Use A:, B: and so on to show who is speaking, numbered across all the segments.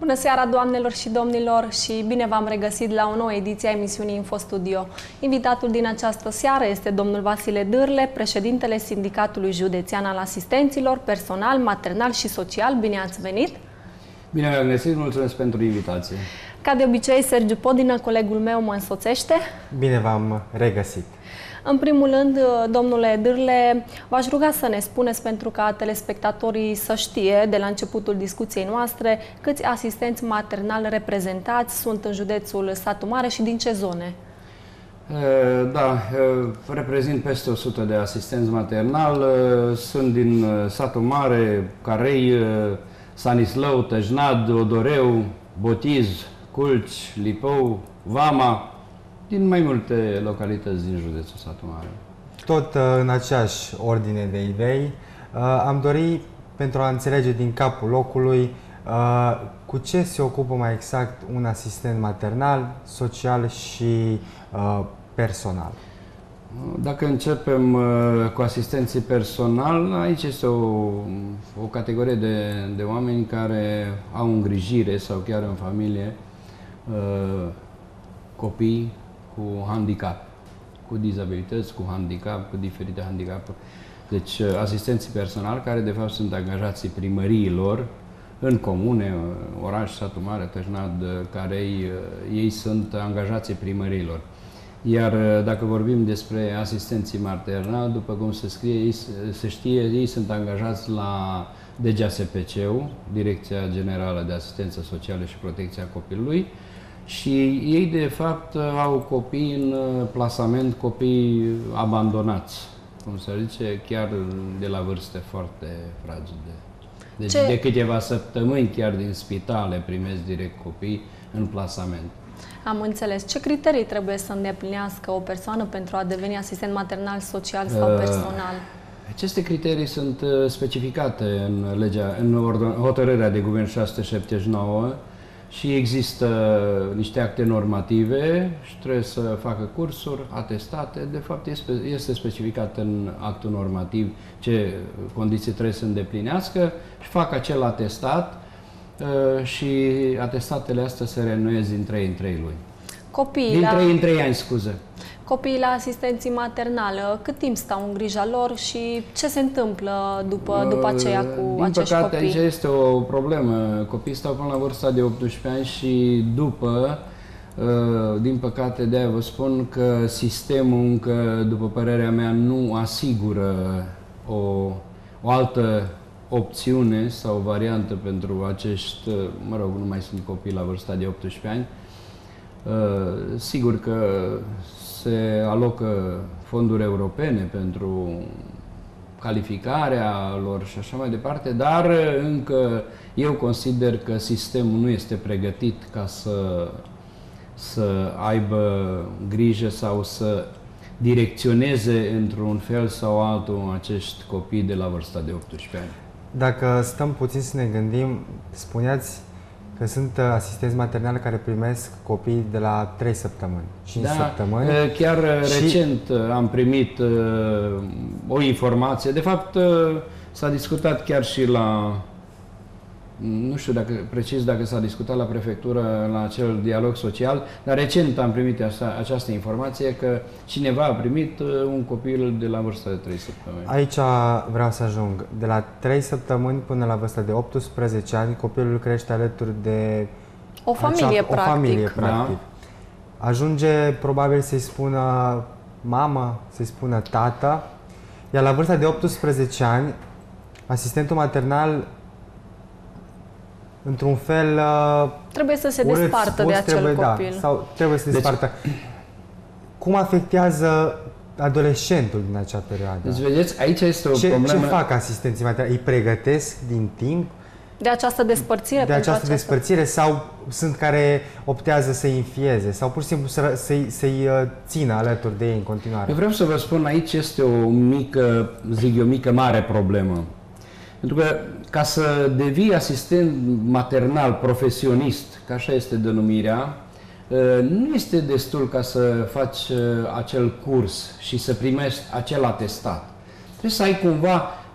A: Bună seara, doamnelor și domnilor, și bine v-am regăsit la o nouă ediție a emisiunii InfoStudio. Invitatul din această seară este domnul Vasile Dârle, președintele Sindicatului Județean al Asistenților, Personal, Maternal și Social. Bine ați venit!
B: Bine v-am găsit, mulțumesc pentru invitație.
A: Ca de obicei, Sergiu Podină, colegul meu, mă însoțește.
C: Bine v-am regăsit!
A: În primul rând, domnule Dârle, v-aș ruga să ne spuneți, pentru ca telespectatorii să știe de la începutul discuției noastre, câți asistenți maternali reprezentați sunt în județul Satu Mare și din ce zone?
B: Da, reprezint peste 100 de asistenți maternali, sunt din Satu Mare, Carei, Sanislău, Tăjnad, Odoreu, Botiz, Culci, Lipău, Vama, din mai multe localități din județul Satu Mare.
C: Tot în aceeași ordine de idei, am dorit, pentru a înțelege din capul locului, cu ce se ocupă mai exact un asistent maternal, social și personal.
B: Dacă începem cu asistenții personal, aici este o categorie de oameni care au îngrijire sau chiar în familie copii cu handicap, cu dizabilități, cu handicap, cu diferite handicapuri. Deci asistenții personali care de fapt sunt angajații primăriilor în comune, oraș, Satu Mare, Tăjnad, Carei, ei sunt angajații primăriilor. Iar dacă vorbim despre asistenții maternali, după cum se știe, ei sunt angajați la DGASPC-ul, Direcția Generală de Asistență Socială și Protecția Copilului, și ei, de fapt, au copii în plasament, copii abandonați, cum se zice, chiar de la vârste foarte fragede. Deci de câteva săptămâni, chiar din spitale, primesc direct copii în plasament.
A: Am înțeles. Ce criterii trebuie să îndeplinească o persoană pentru a deveni asistent maternal, social sau personal?
B: Aceste criterii sunt specificate în hotărârea de guvern 679 și există niște acte normative și trebuie să facă cursuri, atestate. De fapt, este specificat în actul normativ ce condiții trebuie să îndeplinească și fac acel atestat și atestatele astea se reînnoiesc din 3 în 3 luni. Din 3 în 3 ani, scuze.
A: Copiii la asistenții maternali, cât timp stau în grija lor și ce se întâmplă după aceea cu acești copii?
B: Aici este o problemă. Copiii stau până la vârsta de 18 ani și după, din păcate, de-aia vă spun că sistemul încă, după părerea mea, nu asigură o altă opțiune sau variantă pentru acești, mă rog, nu mai sunt copii la vârsta de 18 ani. Sigur că se alocă fonduri europene pentru calificarea lor și așa mai departe, dar încă eu consider că sistemul nu este pregătit ca să aibă grijă sau să direcționeze într-un fel sau altul acești copii de la vârsta de 18 ani.
C: Dacă stăm puțin să ne gândim, spuneați că sunt asistenți maternali care primesc copii de la 3 săptămâni, 5 săptămâni.
B: Chiar recent am primit o informație. De fapt, s-a discutat chiar și la, nu știu precis dacă s-a discutat la prefectură, la acel dialog social, dar recent am primit această informație că cineva a primit un copil de la vârsta de 3 săptămâni.
C: Aici vreau să ajung. De la 3 săptămâni până la vârsta de 18 ani, copilul crește alături de
A: o familie, practic.
C: Da. Ajunge probabil să-i spună mamă, să-i spună tată, iar la vârsta de 18 ani, asistentul maternal, într-un fel,
A: trebuie să se despartă de acel copil.
C: Da, sau trebuie să se despartă. Cum afectează adolescentul din acea perioadă?
B: Deci, vedeți, aici este o problemă.
C: Ce fac asistenții maternali? Îi pregătesc din timp?
A: De această despărțire?
C: De această despărțire? Sau sunt care optează să-i înfieze? Sau pur și simplu să-i țină alături de ei în continuare?
B: Eu vreau să vă spun, aici este o mică, mare problemă. Pentru că ca să devii asistent maternal profesionist, că așa este denumirea, nu este destul ca să faci acel curs și să primești acel atestat. Trebuie să ai cumva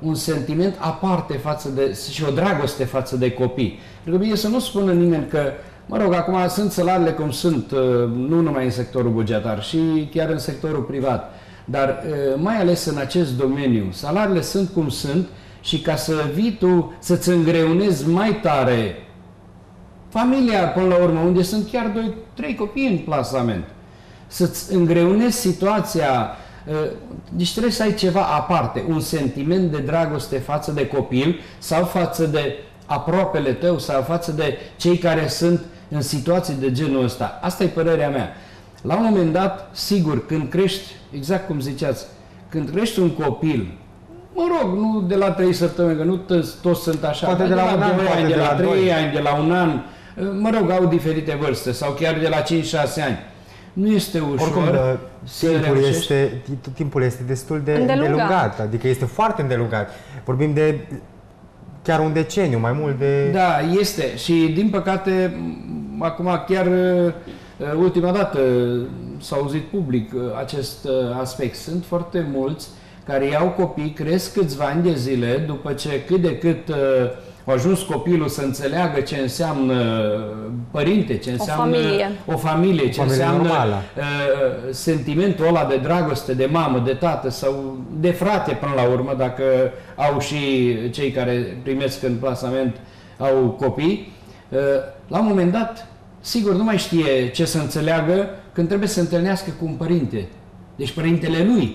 B: un sentiment aparte față de, și o dragoste față de copii. Pentru că bine să nu spună nimeni că, mă rog, acum sunt salariile cum sunt, nu numai în sectorul bugetar, și chiar în sectorul privat, dar mai ales în acest domeniu, salariile sunt cum sunt și ca să vii tu să-ți îngreunezi mai tare familia, până la urmă, unde sunt chiar 2-3 copii în plasament, să-ți îngreunezi situația. Deci trebuie să ai ceva aparte, un sentiment de dragoste față de copil sau față de aproapele tău sau față de cei care sunt în situații de genul ăsta. Asta e părerea mea. La un moment dat, sigur, când crești, exact cum ziceați, când crești un copil, mă rog, nu de la 3 săptămâni, că nu toți sunt așa,
C: poate de la un an,
B: 2 ani, de la 3
C: 2
B: ani, de la un an, mă rog, au diferite vârste sau chiar de la 5-6 ani. Nu este ușor.
C: Oricum, timpul este destul de îndelungat, adică este foarte îndelungat. Vorbim de chiar un deceniu, mai mult de...
B: Da, este. Și din păcate, acum chiar ultima dată s-a auzit public acest aspect. Sunt foarte mulți care iau copii, cresc câțiva ani de zile, după ce cât de cât a ajuns copilul să înțeleagă ce înseamnă părinte, ce înseamnă o familie, ce înseamnă sentimentul ăla de dragoste, de mamă, de tată sau de frate până la urmă, dacă au și cei care primesc în plasament au copii. La un moment dat, sigur, nu mai știe ce să înțeleagă când trebuie să se întâlnească cu un părinte. Deci părintele lui.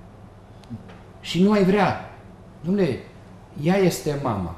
B: Și nu mai vrea. Dom'le, ea este mama.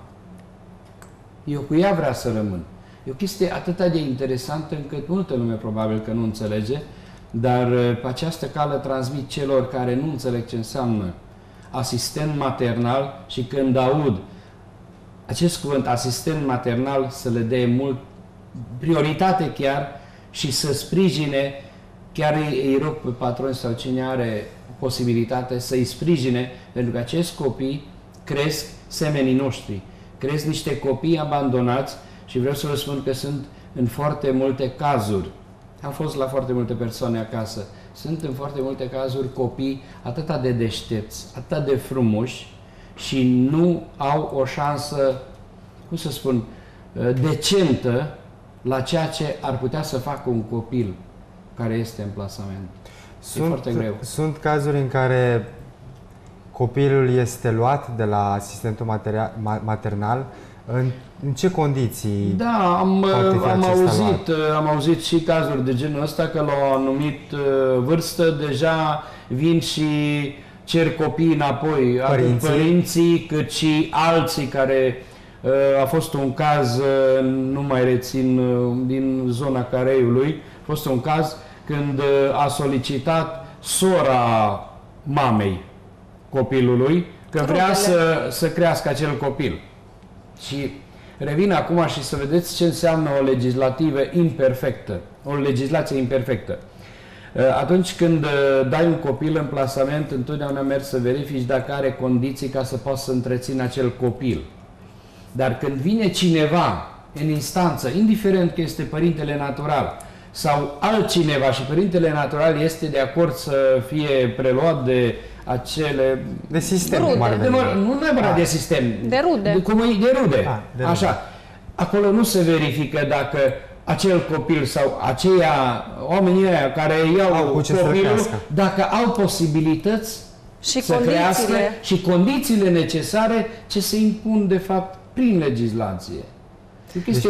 B: Eu cu ea vrea să rămân. E o chestie atât de interesantă încât multă lume probabil că nu înțelege, dar pe această cale transmit celor care nu înțeleg ce înseamnă asistent maternal și când aud acest cuvânt, asistent maternal, să le dea mult prioritate chiar și să sprijine, chiar îi rog pe patroni sau cine are posibilitate să îi sprijine, pentru că acești copii cresc semenii noștri. Cresc niște copii abandonați și vreau să vă spun că sunt în foarte multe cazuri. Am fost la foarte multe persoane acasă. Sunt în foarte multe cazuri copii atât de deștepți, atât de frumoși și nu au o șansă, cum să spun, decentă la ceea ce ar putea să facă un copil care este în plasament. E foarte greu.
C: Sunt cazuri în care copilul este luat de la asistentul maternal. În ce condiții?
B: Da, am auzit și cazuri de genul ăsta, că la o anumit vârstă deja vin și cer copiii înapoi, atât părinții cât și alții care... A fost un caz, nu mai rețin, din zona Careiului, a fost un caz când a solicitat sora mamei copilului că vrea să crească acel copil. Și revin acum și să vedeți ce înseamnă o legislativă imperfectă, o legislație imperfectă. Atunci când dai un copil în plasament, întotdeauna mergi să verifici dacă are condiții ca să poți să întrețină acel copil. Dar când vine cineva în instanță, indiferent că este părintele natural sau altcineva și părintele natural este de acord să fie preluat de acele...
C: De sistem.
B: Nu neapărat de sistem.
A: De rude.
B: De rude. Așa. Acolo nu se verifică dacă acel copil sau oamenii ăia care iau copilul, dacă au posibilități
A: și
B: să crească și condițiile necesare ce se impun de fapt prin legislație.
C: Deci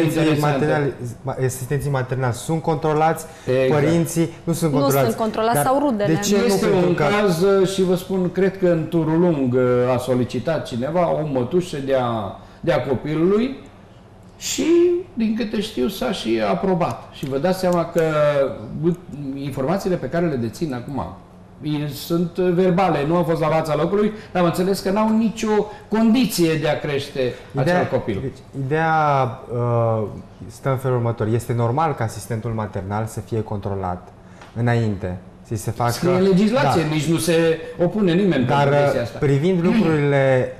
C: asistenții maternali sunt controlați, părinții nu sunt controlați.
A: Nu sunt controlați sau rudele.
B: De ce este un caz și vă spun, cred că în turul lung a solicitat cineva o mătușă de-a copilului și, din câte știu, s-a și aprobat. Și vă dați seama că informațiile pe care le dețin acum sunt verbale, nu au fost la fața locului, dar am înțeles că n-au nicio condiție de a crește acel copil.
C: Ideea stă în felul următor. Este normal ca asistentul maternal să fie controlat înainte. Se facă...
B: Scrie în legislație, nici nu se opune nimeni
C: pe chestia asta. Privind lucrurile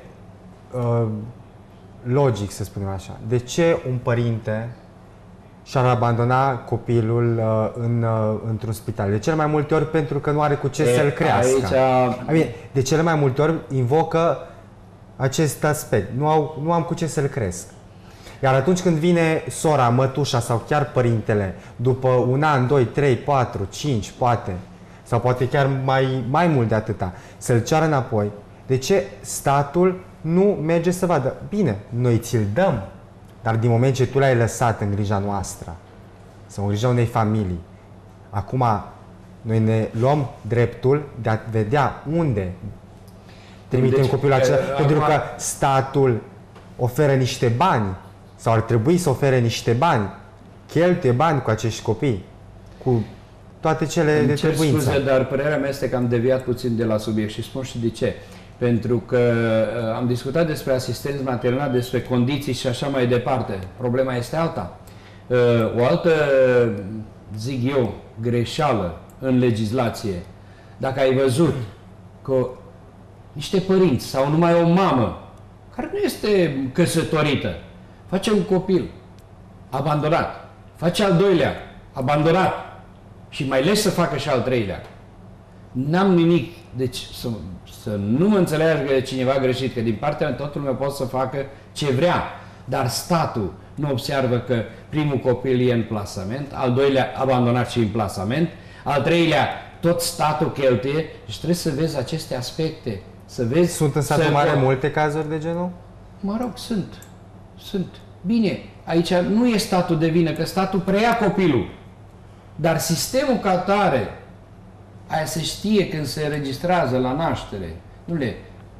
C: logic, să spunem așa, de ce un părinte și-ar abandona copilul într-un spital? De cele mai multe ori pentru că nu are cu ce să-l crească. De cele mai multe ori invocă acest aspect. Nu am cu ce să-l cresc. Iar atunci când vine sora, mătușa sau chiar părintele, după un an, 2, 3, 4, 5, poate, sau poate chiar mai mult de atâta, să-l ceară înapoi, de ce statul nu merge să vadă? Bine, noi ți-l dăm, dar din moment ce tu l-ai lăsat în grija noastră, sau în grija unei familii, acum noi ne luăm dreptul de a vedea unde trimitem copilul acela, pentru că statul oferă niște bani, sau ar trebui să ofere niște bani, cheltuie bani cu acești copii, cu toate cele de trebuință.
B: Scuze, dar părerea mea este că am deviat puțin de la subiect și spun și de ce. Pentru că am discutat despre asistenți maternali, despre condiții și așa mai departe. Problema este alta. O altă, zic eu, greșeală în legislație. Dacă ai văzut că niște părinți sau numai o mamă care nu este căsătorită face un copil abandonat, face al doilea abandonat și mai lași să facă și al treilea. N-am nimic. Deci să nu mă înțeleagă cineva greșit, că din partea mea totul meu poate să facă ce vrea, dar statul nu observă că primul copil e în plasament, al doilea abandonat și în plasament, al treilea tot statul cheltuie și trebuie să vezi aceste aspecte. Să vezi,
C: sunt în satul mare multe cazuri de genul?
B: Mă rog, sunt. Bine, aici nu e statul de vină, că statul preia copilul, dar sistemul ca tare, aia se știe când se registrează la naștere. Nu le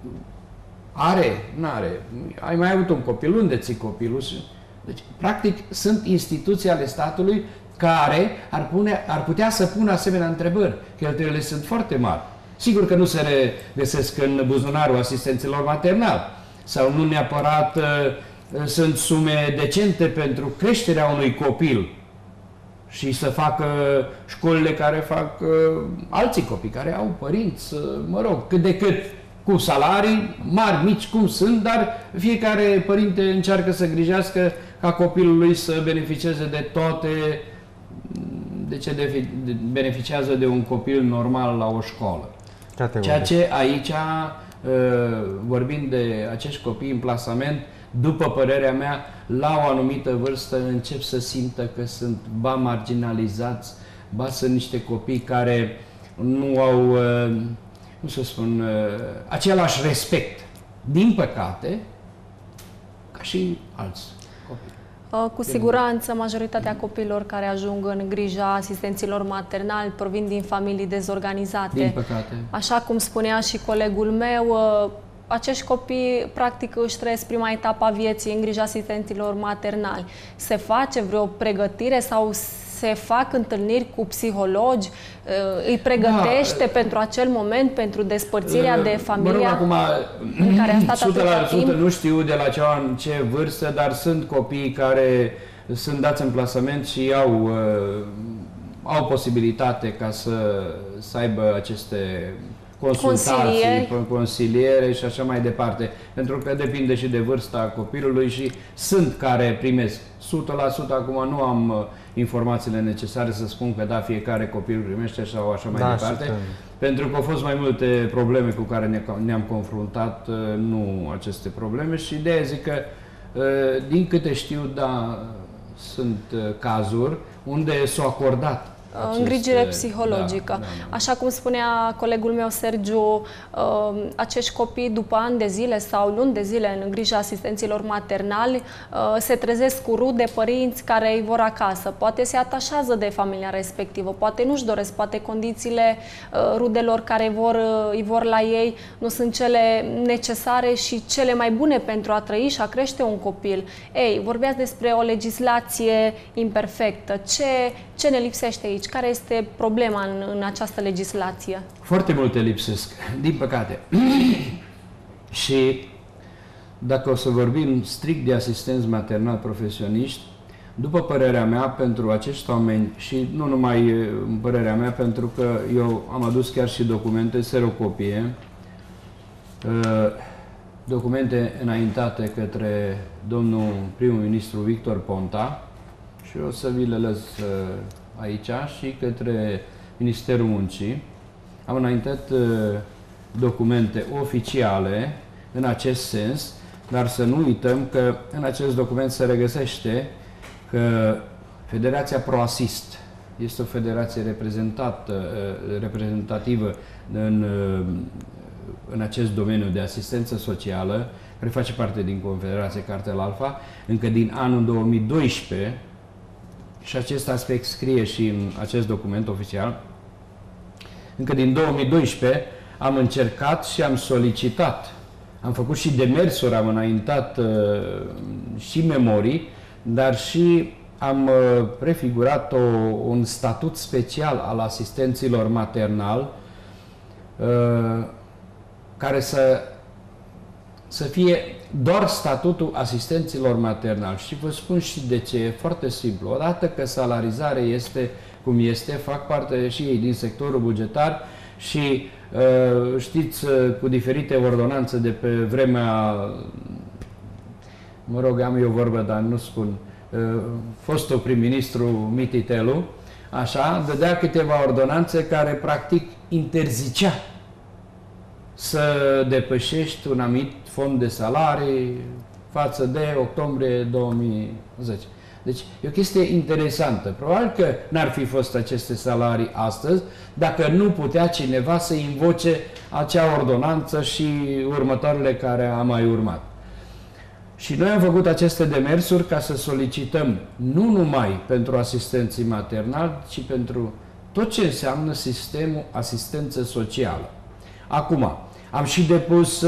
B: n-are. Ai mai avut un copil, unde ții copilul? Deci, practic, sunt instituții ale statului care ar putea să pună asemenea întrebări. Cheltuielile sunt foarte mari. Sigur că nu se regăsesc în buzunarul asistenților maternali sau nu neapărat sunt sume decente pentru creșterea unui copil și să facă școlile care fac alții copii, care au părinți, mă rog, cât de cât, cu salarii mari, mici cum sunt, dar fiecare părinte încearcă să grijească ca copilul lui să beneficieze de toate, de ce beneficiază de un copil normal la o școală. Ceea ce aici, vorbind de acești copii în plasament, după părerea mea, la o anumită vârstă încep să simtă că sunt ba marginalizați, ba sunt niște copii care nu au, cum să spun, același respect, din păcate, ca și alți copii.
A: Cu siguranță, majoritatea copiilor care ajung în grija asistenților maternali provin din familii dezorganizate.
B: Din păcate.
A: Așa cum spunea și colegul meu, acești copii, practic, își trăiesc prima etapă a vieții în grija asistenților maternali. Se face vreo pregătire sau se fac întâlniri cu psihologi? Îi pregătește pentru acel moment, pentru despărțirea de familia în care a stat atâta timp?
B: 100% nu știu de la ce vârstă, dar sunt copii care sunt dați în plasament și au posibilitate ca să aibă aceste consultații, consiliere și așa mai departe. Pentru că depinde și de vârsta copilului și sunt care primesc. 100% acum nu am informațiile necesare să spun că da, fiecare copil primește sau așa mai departe. Pentru că au fost mai multe probleme cu care ne-am confruntat, nu aceste probleme și de-aia zic că, din câte știu, da, sunt cazuri unde s-au acordat
A: îngrijire psihologică. Așa cum spunea colegul meu Sergiu, acești copii după ani de zile sau luni de zile în grija asistenților maternali se trezesc cu rude, părinți care îi vor acasă. Poate se atașează de familia respectivă, poate nu-și doresc, poate condițiile rudelor care îi vor la ei nu sunt cele necesare și cele mai bune pentru a trăi și a crește un copil. Ei, vorbeați despre o legislație imperfectă. Ce ne lipsește aici? Care este problema în această legislație?
B: Foarte multe lipsesc, din păcate. Și dacă o să vorbim strict de asistenți maternali profesioniști, după părerea mea, pentru acești oameni, și nu numai părerea mea, pentru că eu am adus chiar și documente, serocopie, documente înaintate către domnul primul ministru Victor Ponta, și o să vi le lăs aici, și către Ministerul Muncii. Am înaintat documente oficiale în acest sens, dar să nu uităm că în acest document se regăsește că Federația ProAssist este o federație reprezentativă în acest domeniu de asistență socială, care face parte din Confederație Cartel Alpha, încă din anul 2012, și acest aspect scrie și în acest document oficial, încă din 2012 am încercat și am solicitat, am făcut și demersuri, am înaintat și memorii, dar și am prefigurat un statut special al asistenților maternal care să fie doar statutul asistenților maternal. Și vă spun și de ce. E foarte simplu. Odată că salarizarea este cum este, fac parte și ei din sectorul bugetar și știți, cu diferite ordonanțe de pe vremea, mă rog, am eu vorbă, dar nu spun, fostul prim-ministru Mititelu, așa, dădea câteva ordonanțe care practic interzicea să depășești un anumit fond de salarii față de octombrie 2010. Deci e o chestie interesantă. Probabil că n-ar fi fost aceste salarii astăzi dacă nu putea cineva să invoce acea ordonanță și următoarele care a mai urmat. Și noi am făcut aceste demersuri ca să solicităm nu numai pentru asistenții maternali, ci pentru tot ce înseamnă sistemul asistență socială. Acum, am și depus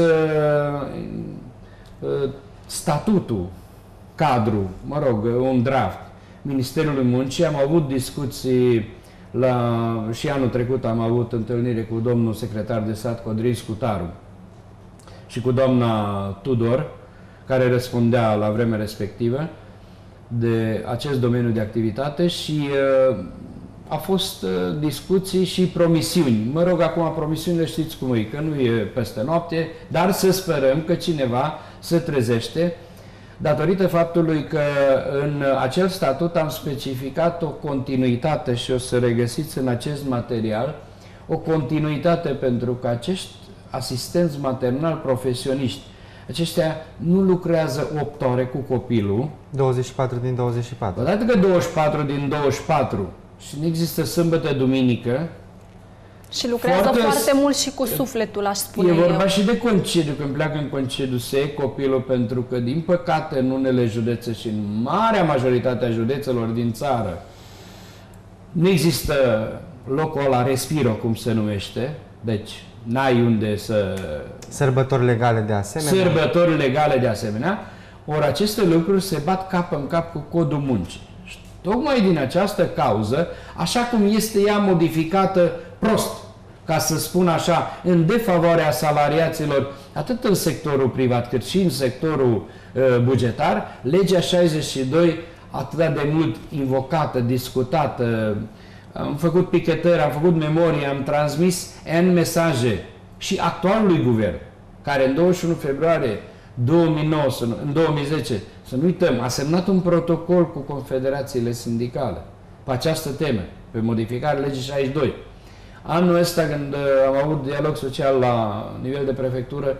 B: statutul, cadru, mă rog, un draft Ministerului Muncii. Am avut discuții și anul trecut am avut întâlnire cu domnul secretar de stat Codrin Scutaru și cu doamna Tudor, care răspundea la vremea respectivă de acest domeniu de activitate și a fost discuții și promisiuni. Mă rog, acum promisiunile știți cum e, că nu e peste noapte, dar să sperăm că cineva se trezește, datorită faptului că în acel statut am specificat o continuitate și o să regăsiți în acest material o continuitate pentru că acești asistenți maternali profesioniști, aceștia nu lucrează 8 ore cu copilul.
C: 24 din 24.
B: Odată că 24 din 24 și nu există sâmbătă, duminică.
A: Și lucrează foarte mult și cu sufletul, aș spune eu.
B: E vorba și de concediu, când pleacă în concediu se ia copilul, pentru că, din păcate, în unele județe și în marea majoritate a județelor din țară nu există locul ăla respiro, cum se numește, deci n-ai unde să...
C: Sărbători legale de asemenea.
B: Sărbători legale de asemenea. Ori aceste lucruri se bat cap în cap cu codul muncii. Și tocmai din această cauză, așa cum este ea modificată prost, ca să spun așa, în defavoarea salariaților, atât în sectorul privat cât și în sectorul bugetar, legea 62, atât de mult invocată, discutată, am făcut pichetări, am făcut memorie, am transmis N mesaje și actualului guvern, care în 21 februarie 2009, în 2010, să nu uităm, a semnat un protocol cu confederațiile sindicale pe această temă, pe modificarea legii 62. Anul ăsta, când am avut dialog social la nivel de prefectură,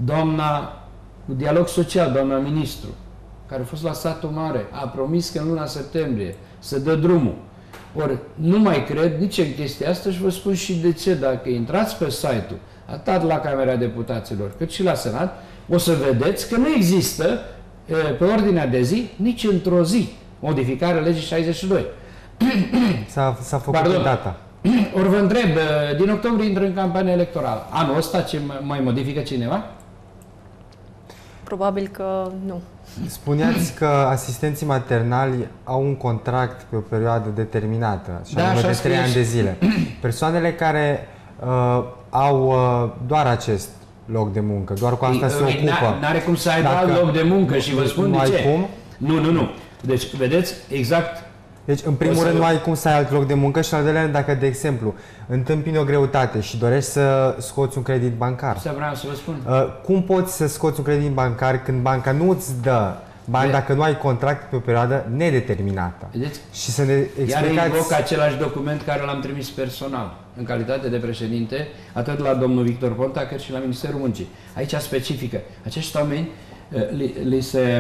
B: cu dialog social, doamna ministru, care a fost la satul mare, a promis că în luna septembrie să dă drumul. Ori nu mai cred nici în chestia asta și vă spun și de ce. Dacă intrați pe site-ul, atât la Camera Deputaților, cât și la Senat, o să vedeți că nu există pe ordinea de zi, nici într-o zi, modificarea legii 62.
C: S-a făcut data.
B: Ori vă întreb, din octombrie intră în campanie electorală. Anul ăsta ce mai modifică cineva?
A: Probabil că nu.
C: Spuneați că asistenții maternali au un contract pe o perioadă determinată, și anume de 3 ani de zile. Persoanele care au doar acest loc de muncă, doar cu asta se ocupă.
B: N-are cum să aibă alt loc de muncă și vă spun de ce.
C: Cum?
B: Nu. Deci, vedeți, exact.
C: Deci, în primul rând, nu ai cum să ai alt loc de muncă și, al doilea, dacă, de exemplu, întâmpini o greutate și dorești să scoți un credit bancar.
B: Asta vreau să vă spun.
C: Cum poți să scoți un credit bancar când banca nu îți dă bani dacă nu ai contract pe o perioadă nedeterminată?
B: Vedeți?
C: Și să ne explicați...
B: Iar invoc același document care l-am trimis personal. în calitate de președinte, atât la domnul Victor Ponta, cât și la Ministerul Muncii. Aici specifică. Acești oameni li se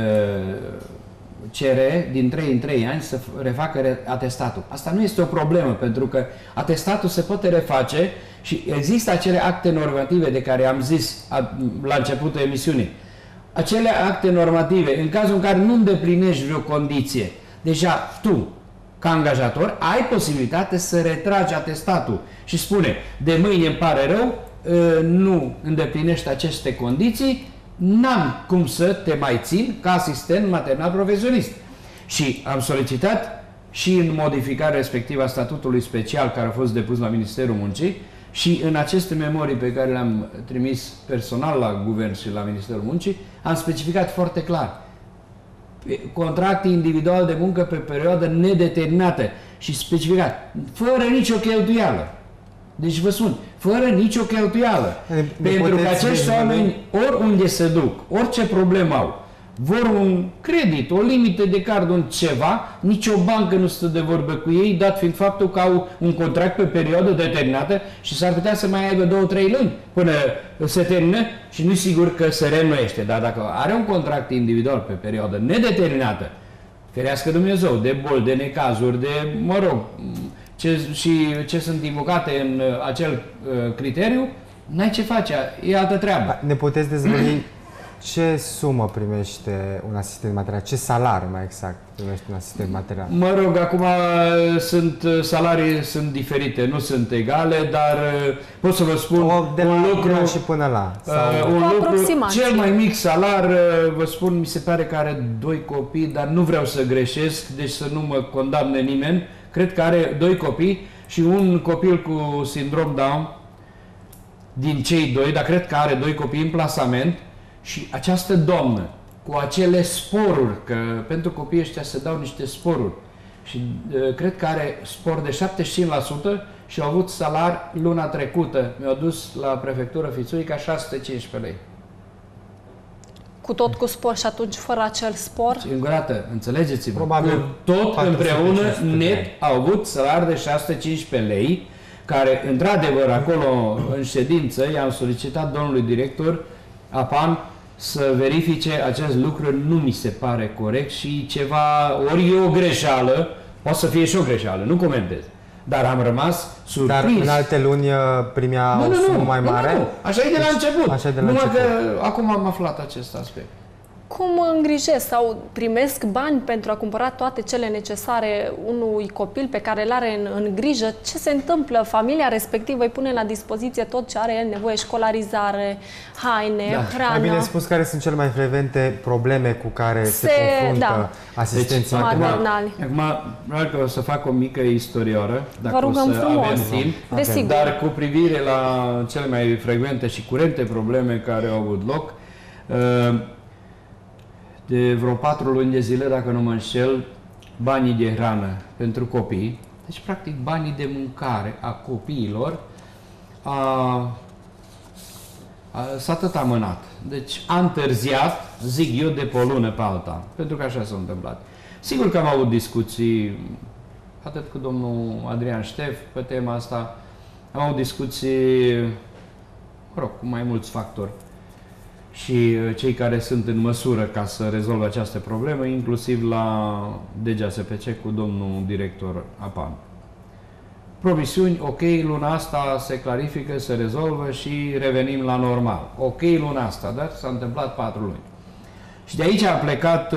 B: cere din 3 în 3 ani să refacă atestatul. Asta nu este o problemă, pentru că atestatul se poate reface și există acele acte normative de care am zis la începutul emisiunii. Acele acte normative, în cazul în care nu îndeplinești vreo condiție, deja tu, ca angajator, ai posibilitate să retragi atestatul și spune, de mâine îmi pare rău, nu îndeplinești aceste condiții, n-am cum să te mai țin ca asistent maternal profesionist. Și am solicitat și în modificarea respectivă a statutului special care a fost depus la Ministerul Muncii și în aceste memorii pe care le-am trimis personal la Guvern și la Ministerul Muncii, am specificat foarte clar contract individual de muncă pe perioadă nedeterminată și specificat, fără nicio cheltuială. Deci vă spun, fără nicio cheltuială. Pentru că acești oameni, oriunde se duc, orice problemă au, vor un credit, o limită de card, un ceva, nicio bancă nu stă de vorbă cu ei, dat fiind faptul că au un contract pe perioadă determinată și s-ar putea să mai aibă 2-3 luni până se termină și nu sigur că se reînnoiește. Dar dacă are un contract individual pe perioadă nedeterminată, ferească Dumnezeu, de boli, de necazuri, de, mă rog, ce sunt invocate în acel criteriu, n-ai ce face, e altă treabă.
C: Ne puteți dezvălui ce sumă primește un asistent material? Ce salariu, mai exact, primește un asistent material?
B: Mă rog, acum salarii sunt diferite, nu sunt egale, dar pot să vă spun
C: de la
B: un lucru
C: și până la.
B: Un lucru, cel mai mic salar, vă spun, mi se pare că are 2 copii, dar nu vreau să greșesc, deci să nu mă condamne nimeni. Cred că are 2 copii și un copil cu sindrom Down din cei 2, dar cred că are 2 copii în plasament. Și această doamnă, cu acele sporuri, că pentru copiii ăștia se dau niște sporuri, și cred că are spor de 75% și au avut salar luna trecută. Mi-au dus la prefectură Fițuica 615 lei.
A: Cu tot cu spor și atunci fără acel spor?
B: Încă o dată, înțelegeți-vă,
C: probabil
B: tot împreună net au avut salar de 615 lei, care, într-adevăr, acolo, în ședință, i-am solicitat domnului director APAN să verifice acest lucru, nu mi se pare corect și ceva, ori e o greșeală, poate să fie și o greșeală, nu comentez. Dar am rămas surprins.
C: Dar în alte luni primea o sumă mai mare?
B: Nu. Așa e de la început.
C: Așa e de la
B: Numai
C: început.
B: că acum am aflat acest aspect.
A: Cum îngrijesc sau primesc bani pentru a cumpăra toate cele necesare unui copil pe care îl are în grijă? Ce se întâmplă? Familia respectivă îi pune la dispoziție tot ce are el nevoie, școlarizare, haine, hrană.
C: Mai bine spus, care sunt cele mai frecvente probleme cu care se confruntă asistenții
A: maternali?
B: Acum, vreau că o să fac o mică istorioară, dacă
A: vă rugăm
B: o să
A: frumos.
B: avem timp.
A: Desigur.
B: Dar cu privire la cele mai frecvente și curente probleme care au avut loc, de vreo 4 luni de zile, dacă nu mă înșel, banii de hrană pentru copii, deci practic banii de mâncare a copiilor s-a tot amânat. Deci a întârziat, zic eu, de pe o lună pe alta, pentru că așa s-a întâmplat. Sigur că am avut discuții, atât cu domnul Adrian Ștef pe tema asta, am avut discuții, mă rog, cu mai mulți factori și cei care sunt în măsură ca să rezolve această problemă, inclusiv la DGASPC cu domnul director APAN. Promisiuni, ok, luna asta se clarifică, se rezolvă și revenim la normal. Ok, luna asta, dar s-a întâmplat 4 luni. Și de aici a plecat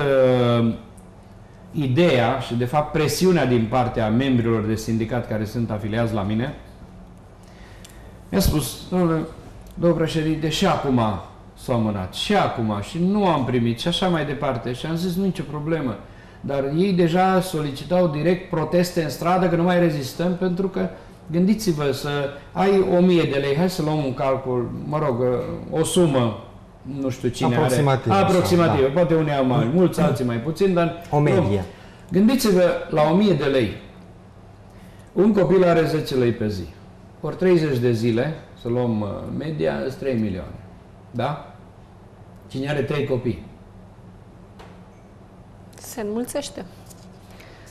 B: ideea și, de fapt, presiunea din partea membrilor de sindicat care sunt afiliați la mine. Mi-a spus, domnul președinte, și acum s-a amânat, și acum, și nu am primit, și așa mai departe. Și am zis, nu nicio problemă. Dar ei deja solicitau direct proteste în stradă, că nu mai rezistăm, pentru că, gândiți-vă, să ai 1000 de lei, hai să luăm un calcul, mă rog, o sumă, nu știu cine
C: aproximativ,
B: are. Aproximativ, da. Poate unii au mai mulți, alții mai puțin, dar...
C: O medie.
B: Gândiți-vă, la 1000 de lei, un copil are 10 lei pe zi. Ori 30 de zile, să luăm media, sunt 3 milioane. Da? Cine are 3 copii?
A: Se înmulțește.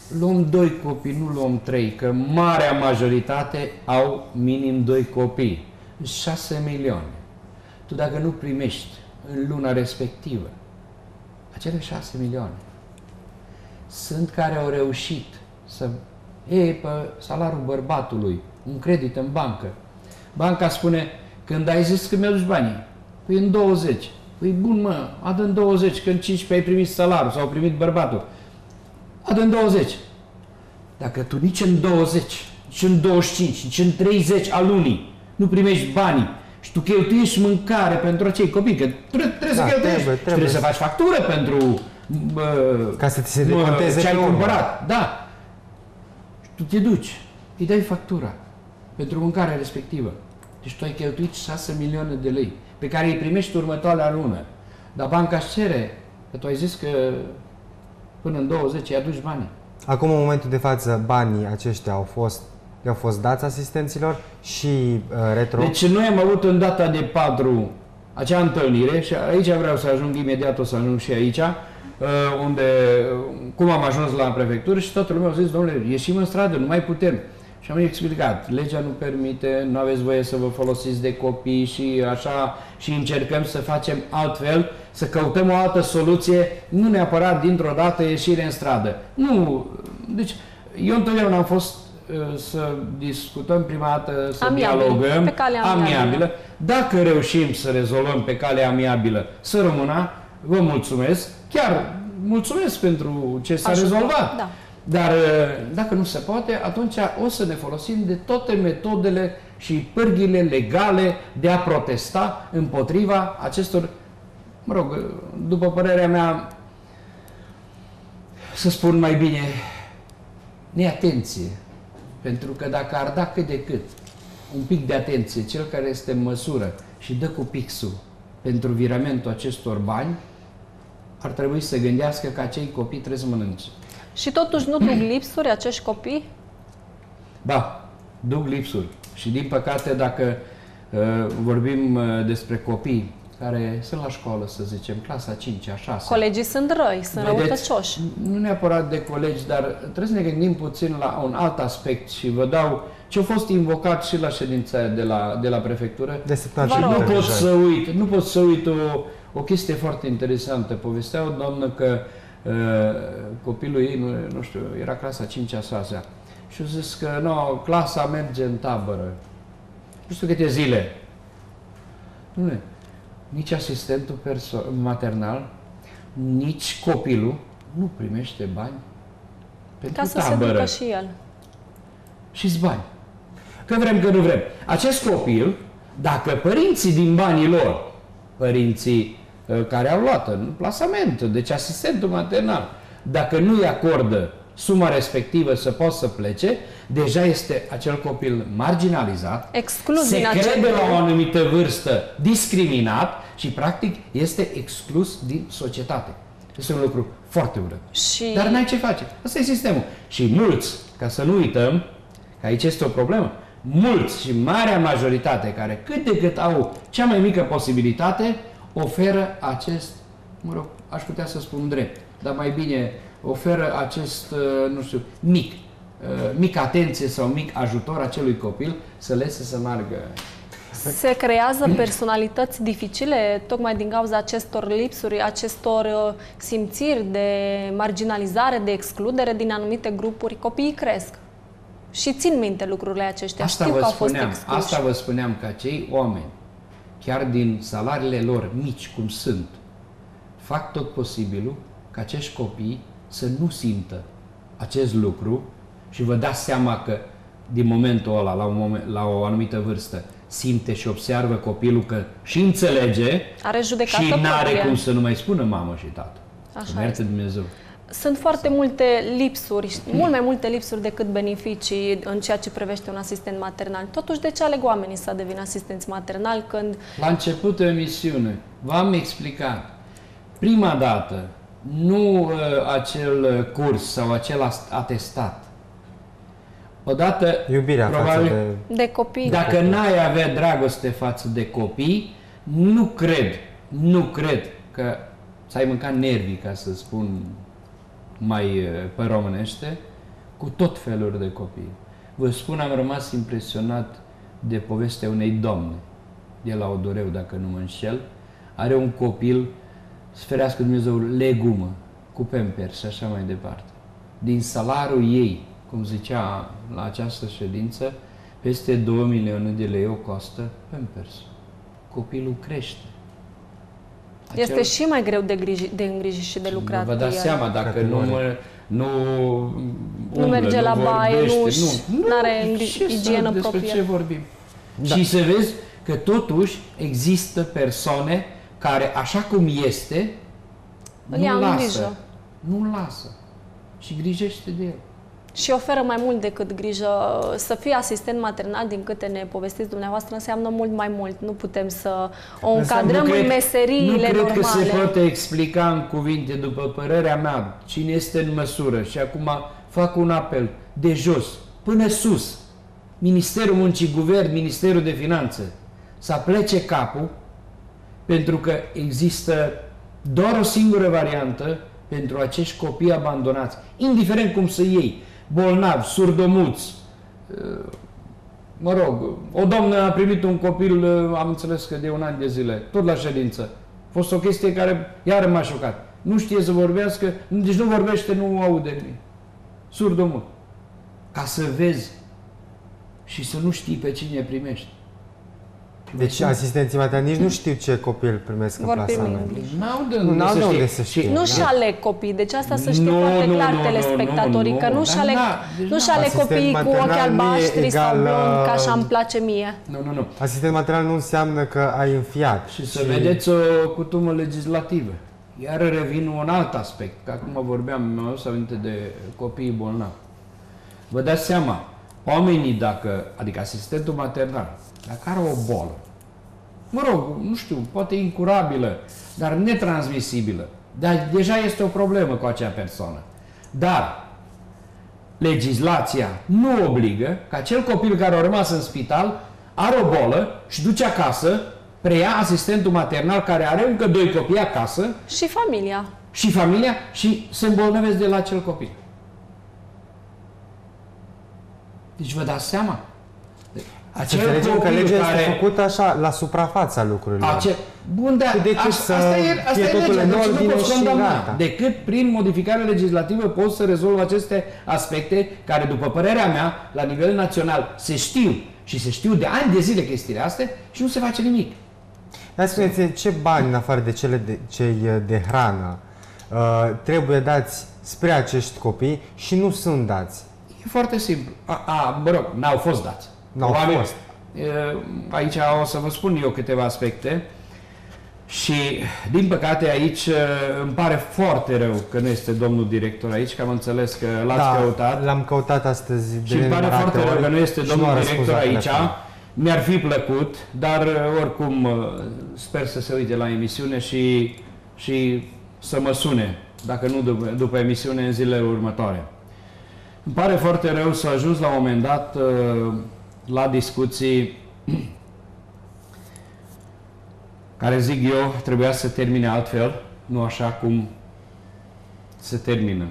B: luăm 2 copii, nu luăm 3, că marea majoritate au minim 2 copii. 6 milioane. Tu dacă nu primești în luna respectivă acele 6 milioane, sunt care au reușit să iei pe salariul bărbatului un credit în bancă. Banca spune, când ai zis că mi-aduci banii, păi în 20. Păi bun mă, adă în 20, că în 15 ai primit salariul sau primit bărbatul. Adă în 20. Dacă tu nici în 20, nici în 25, nici în 30 al lunii nu primești banii și tu cheltuiești mâncare pentru acei copii, că trebuie să cheltuiești, trebuie să faci factură pentru
C: ca să ți se deconteze
B: ce ai
C: pe urmă.
B: cumpărat. Da. Și tu te duci, îi dai factura pentru mâncarea respectivă. Deci tu ai cheltuit 6 milioane de lei pe care îi primești următoarea lună. Dar banca își cere, că tu ai zis că până în 20 îi aduci banii.
C: Acum, în momentul de față, banii aceștia le-au fost dați asistenților și retro?
B: Deci noi am avut în data de 4 acea întâlnire și aici vreau să ajung imediat, o să ajung și aici, unde, cum am ajuns la prefectură și toată lumea a zis, domnule, ieșim în stradă, nu mai putem. Și am explicat, legea nu permite, nu aveți voie să vă folosiți de copii și așa, și încercăm să facem altfel, să căutăm o altă soluție, nu neapărat dintr-o dată ieșire în stradă. Nu, deci eu întotdeauna am fost să discutăm prima dată, să dialogăm,
A: pe calea amiabilă.
B: Dacă reușim să rezolvăm pe calea amiabilă, să rămână, vă mulțumesc, chiar mulțumesc pentru ce s-a rezolvat.
A: Da.
B: Dar dacă nu se poate, atunci o să ne folosim de toate metodele și pârghile legale de a protesta împotriva acestor, mă rog, după părerea mea, să spun mai bine, neatenție. Pentru că dacă ar da cât de cât un pic de atenție cel care este în măsură și dă cu pixul pentru viramentul acestor bani, ar trebui să gândească că acei copii trebuie să mănânce.
A: Și totuși nu duc lipsuri acești copii?
B: Da, duc lipsuri. Și din păcate, dacă vorbim despre copii care sunt la școală, să zicem, clasa 5-a, 6.
A: Colegii sunt răi, sunt răutăcioși.
B: Nu neapărat de colegi, dar trebuie să ne gândim puțin la un alt aspect și vă dau ce a fost invocat și la ședința de la prefectură. Nu pot să uit o chestie foarte interesantă. Povestea o doamnă că copilul ei, nu știu, era clasa 5-a, 6-a și a zis că clasa merge în tabără. Nu știu câte zile. Nici asistentul maternal, nici copilul nu primește bani pentru
A: ca să
B: tabără.
A: se ducă și el.
B: Și-ți bani. Că vrem, că nu vrem. Acest copil, dacă părinții din banii lor, părinții care au luat în plasament, deci asistentul maternal, dacă nu îi acordă suma respectivă să poată să plece, deja este acel copil marginalizat, se crede la o anumită vârstă discriminat și practic este exclus din societate. Este un lucru foarte urât. Dar n-ai ce face. Asta e sistemul. Și mulți, ca să nu uităm, că aici este o problemă, mulți și marea majoritate care cât de cât au cea mai mică posibilitate, oferă acest, mă rog, aș putea să spun drept, dar mai bine oferă acest, nu știu, mic atenție sau mic ajutor acelui copil să lese să meargă.
A: Se creează personalități dificile tocmai din cauza acestor lipsuri, acestor simțiri de marginalizare, de excludere din anumite grupuri. Copiii cresc și țin minte lucrurile acestea.
B: Asta vă spuneam, că acei oameni, chiar din salariile lor mici cum sunt, fac tot posibilul ca acești copii să nu simtă acest lucru și vă dați seama că din momentul ăla, la o anumită vârstă, simte și observă copilul că și înțelege și n-are cum să nu mai spună mamă și tată. Să ierte Dumnezeu.
A: Sunt foarte multe lipsuri, mult mai multe lipsuri decât beneficii în ceea ce privește un asistent maternal. Totuși, de ce aleg oamenii să devină asistenți maternali când...
B: La începutul emisiunii v-am explicat. Prima dată, nu acel curs sau acel atestat. Odată,
C: iubirea
B: probabil,
C: față
A: de copii.
B: Dacă n-ai avea dragoste față de copii, nu cred că ți-ai mâncat nervii, ca să spun mai pe românește, cu tot felul de copii. Vă spun, am rămas impresionat de povestea unei doamne de la Odoreu, dacă nu mă înșel. Are un copil, să ferească Dumnezeu, legumă, cu Pampers și așa mai departe. Din salariul ei, cum zicea la această ședință, peste 2 milioane de lei o costă Pampers. Copilul crește.
A: Este și mai greu de îngrijit și de lucrat.
B: Vă dați seama, dacă
A: nu merge la baie, nu are igienă
B: proprie. Despre ce vorbim?
C: Da.
B: Și să vezi că totuși există persoane care, așa cum este, nu-l lasă și grijește de el.
A: Și oferă mai mult decât grijă. Să fii asistent maternal, din câte ne povestiți dumneavoastră, înseamnă mult mai mult. Nu putem să o încadrăm în meseriile normale.
B: Nu cred că se poate explica în cuvinte, după părerea mea, cine este în măsură. Și acum fac un apel de jos până sus. Ministerul Muncii, Guvern, Ministerul de Finanțe, să plece capul, pentru că există doar o singură variantă pentru acești copii abandonați, indiferent cum să iei, bolnavi, surdomuți. Mă rog, o doamnă a primit un copil, am înțeles că de 1 an de zile, tot la ședință. A fost o chestie care iară m-a șocat. Nu știe să vorbească, deci nu vorbește, nu aude nimic. Surdomut. Ca să vezi și să nu știi pe cine primești.
C: Deci asistenții maternali nici nu știu ce copil primesc în plasament.
B: N-au de unde să
C: știe.
A: Nu-și aleg copii, deci asta să știe foarte clar telespectatorii, că nu-și aleg copiii cu ochi albaștri sau blond, ca așa îmi place mie.
B: Nu.
C: Asistent maternal nu înseamnă că ai înfiat.
B: Și să vedeți o cutumă legislativă. Iar revin un alt aspect, că acum vorbeam, mi-am adus aminte de copiii bolnavi. Vă dați seama, oamenii adică asistentul maternal, dacă are o bolă, mă rog, nu știu, poate incurabilă, dar netransmisibilă, dar deja este o problemă cu acea persoană. Dar legislația nu obligă ca acel copil care a rămas în spital, are o bolă și duce acasă, preia asistentul maternal care are încă 2 copii acasă.
A: Și familia.
B: Și familia și se îmbolnăvesc de la acel copil. Deci vă dați seama?
C: Să înțelegem că legea este făcută așa, la suprafața lucrurilor.
B: Bun, dar asta e legea, deci nu poți condamna. Decât prin modificare legislativă poți să rezolvi aceste aspecte care, după părerea mea, la nivel național se știu și se știu de ani de zile chestiile astea și nu se face nimic.
C: Dar spuneți, ce bani, în afară de cei de hrană, trebuie dați spre acești copii și nu sunt dați?
B: E foarte simplu. Mă rog, n-au fost dați.
C: N-au fost.
B: Aici o să vă spun eu câteva aspecte și, din păcate, aici îmi pare foarte rău că nu este domnul director aici, că am înțeles că l-ați căutat.
C: L-am căutat astăzi.
B: Și îmi pare foarte rău că nu este domnul director aici. Mi-ar fi plăcut, dar oricum sper să se uite la emisiune și să mă sune, dacă nu după emisiune, în zilele următoare. Îmi pare foarte rău să ajungi la un moment dat la discuții care, zic eu, trebuia să termine altfel, nu așa cum se termină.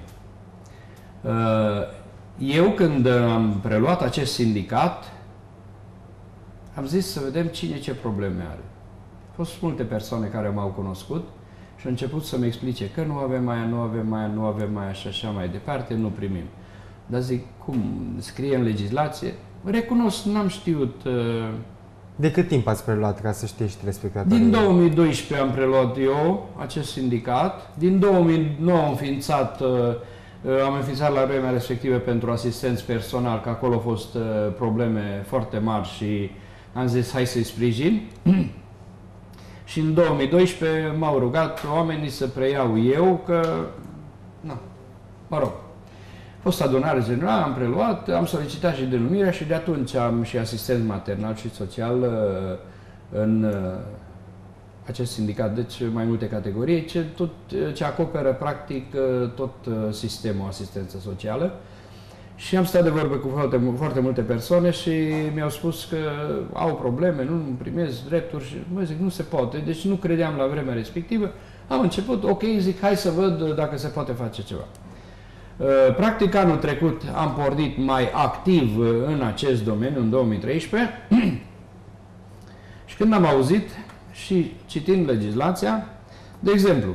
B: Eu, când am preluat acest sindicat, am zis să vedem cine ce probleme are. Au fost multe persoane care m-au cunoscut și au început să-mi explice că nu avem aia și așa mai departe, nu primim. Dar zic, cum scrie în legislație? Recunosc, n-am știut.
C: De cât timp ați preluat, ca să știe și telespectatorii?
B: Din 2012 am preluat eu acest sindicat. Din 2009 am înființat la vremea respectivă pentru asistenți personal, că acolo au fost probleme foarte mari și am zis, hai să-i sprijin. Și în 2012 m-au rugat oamenii să preiau eu, că, mă rog, a fost adunare generală, am preluat, am solicitat și denumirea și de atunci am și asistent maternal și social în acest sindicat, deci mai multe categorii, ce acoperă practic tot sistemul asistență socială. Și am stat de vorbă cu foarte multe persoane și mi-au spus că au probleme, nu primesc drepturi și mă zic, nu se poate, deci nu credeam la vremea respectivă. Am început, ok, zic, hai să văd dacă se poate face ceva. Practic, anul trecut am pornit mai activ în acest domeniu, în 2013, și când am auzit și citind legislația, de exemplu,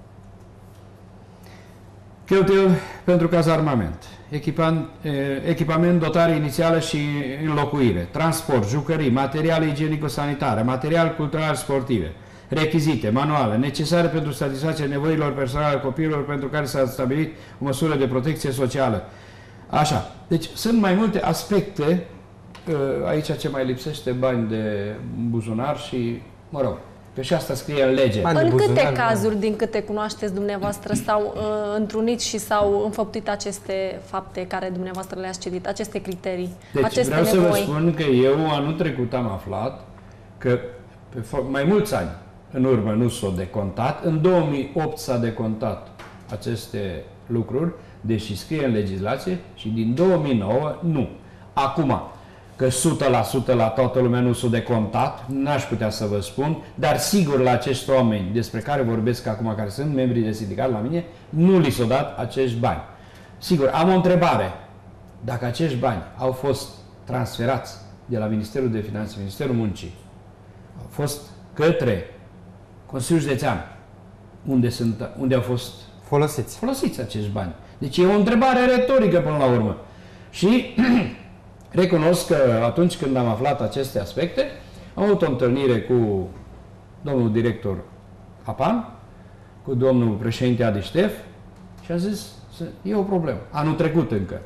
B: cheltuieli pentru cazarmament, echipament, dotare inițială și înlocuire, transport, jucării, materiale igienico-sanitare, materiale culturale sportive, rechizite, manuale, necesare pentru satisfacția nevoilor personale copiilor pentru care s-a stabilit o măsură de protecție socială. Așa. Deci sunt mai multe aspecte. Aici ce mai lipsește bani de buzunar și, mă rog, că și asta scrie în lege.
A: În câte cazuri, din câte cunoașteți dumneavoastră, s-au întrunit și s-au înfăptuit aceste fapte care dumneavoastră le-ați citit, aceste criterii,
B: deci,
A: aceste
B: nevoi? Vreau să vă spun că eu anul trecut am aflat că pe mai mulți ani în urmă nu s-au decontat, în 2008 s-a decontat aceste lucruri, deși scrie în legislație, și din 2009 nu. Acum, că 100% la toată lumea nu s-a decontat, n-aș putea să vă spun, dar sigur la acești oameni despre care vorbesc acum, care sunt membri de sindicat la mine, nu li s-au dat acești bani. Sigur, am o întrebare. Dacă acești bani au fost transferați de la Ministerul de Finanțe, Ministerul Muncii, au fost către Consiliul Județean, unde au fost folosiți acești bani? Deci e o întrebare retorică până la urmă. Și recunosc că atunci când am aflat aceste aspecte, am avut o întâlnire cu domnul director Apan, cu domnul președinte Adi Ștef și am zis, e o problemă. Anul trecut încă.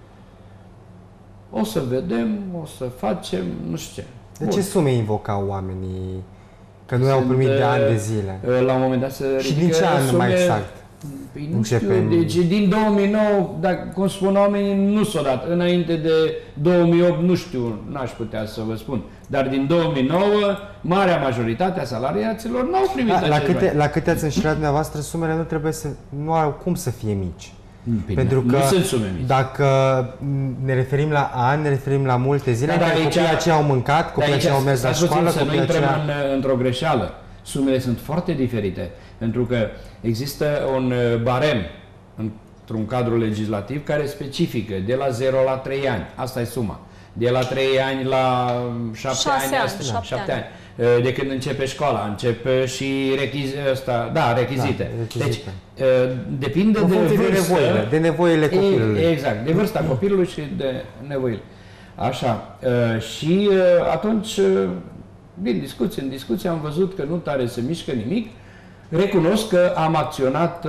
B: O să vedem, o să facem, nu știu ce.
C: De ce sume invocau oamenii că nu i-au primit de ani de zile?
B: La un moment dat se ridică.
C: Și din ce an mai exact?
B: Păi nu știu, deci din 2009, dacă, cum spun oamenii, nu s-a dat. Înainte de 2008, nu știu, n-aș putea să vă spun. Dar din 2009, marea majoritate a salariaților n-au primit
C: la câte ați înșirat dumneavoastră, sumele nu au cum să fie mici.
B: Bine,
C: pentru că
B: nu sunt sume mici.
C: Dacă ne referim la ani, ne referim la multe zile în care copiii aceia au mâncat, copiii aceia au mers la școală,
B: să nu intrăm într-o greșeală. Sumele sunt foarte diferite, pentru că există un barem într-un cadru legislativ care specifică de la 0 la 3 ani. Asta e suma. De la 3 ani la 7 ani. De când începe școala, începe și rechizite. Deci, depinde
C: de nevoile copilului.
B: Exact, de vârsta copilului și de nevoile. Așa. Și atunci, din discuție în discuție, am văzut că nu tare se mișcă nimic. Recunosc că am acționat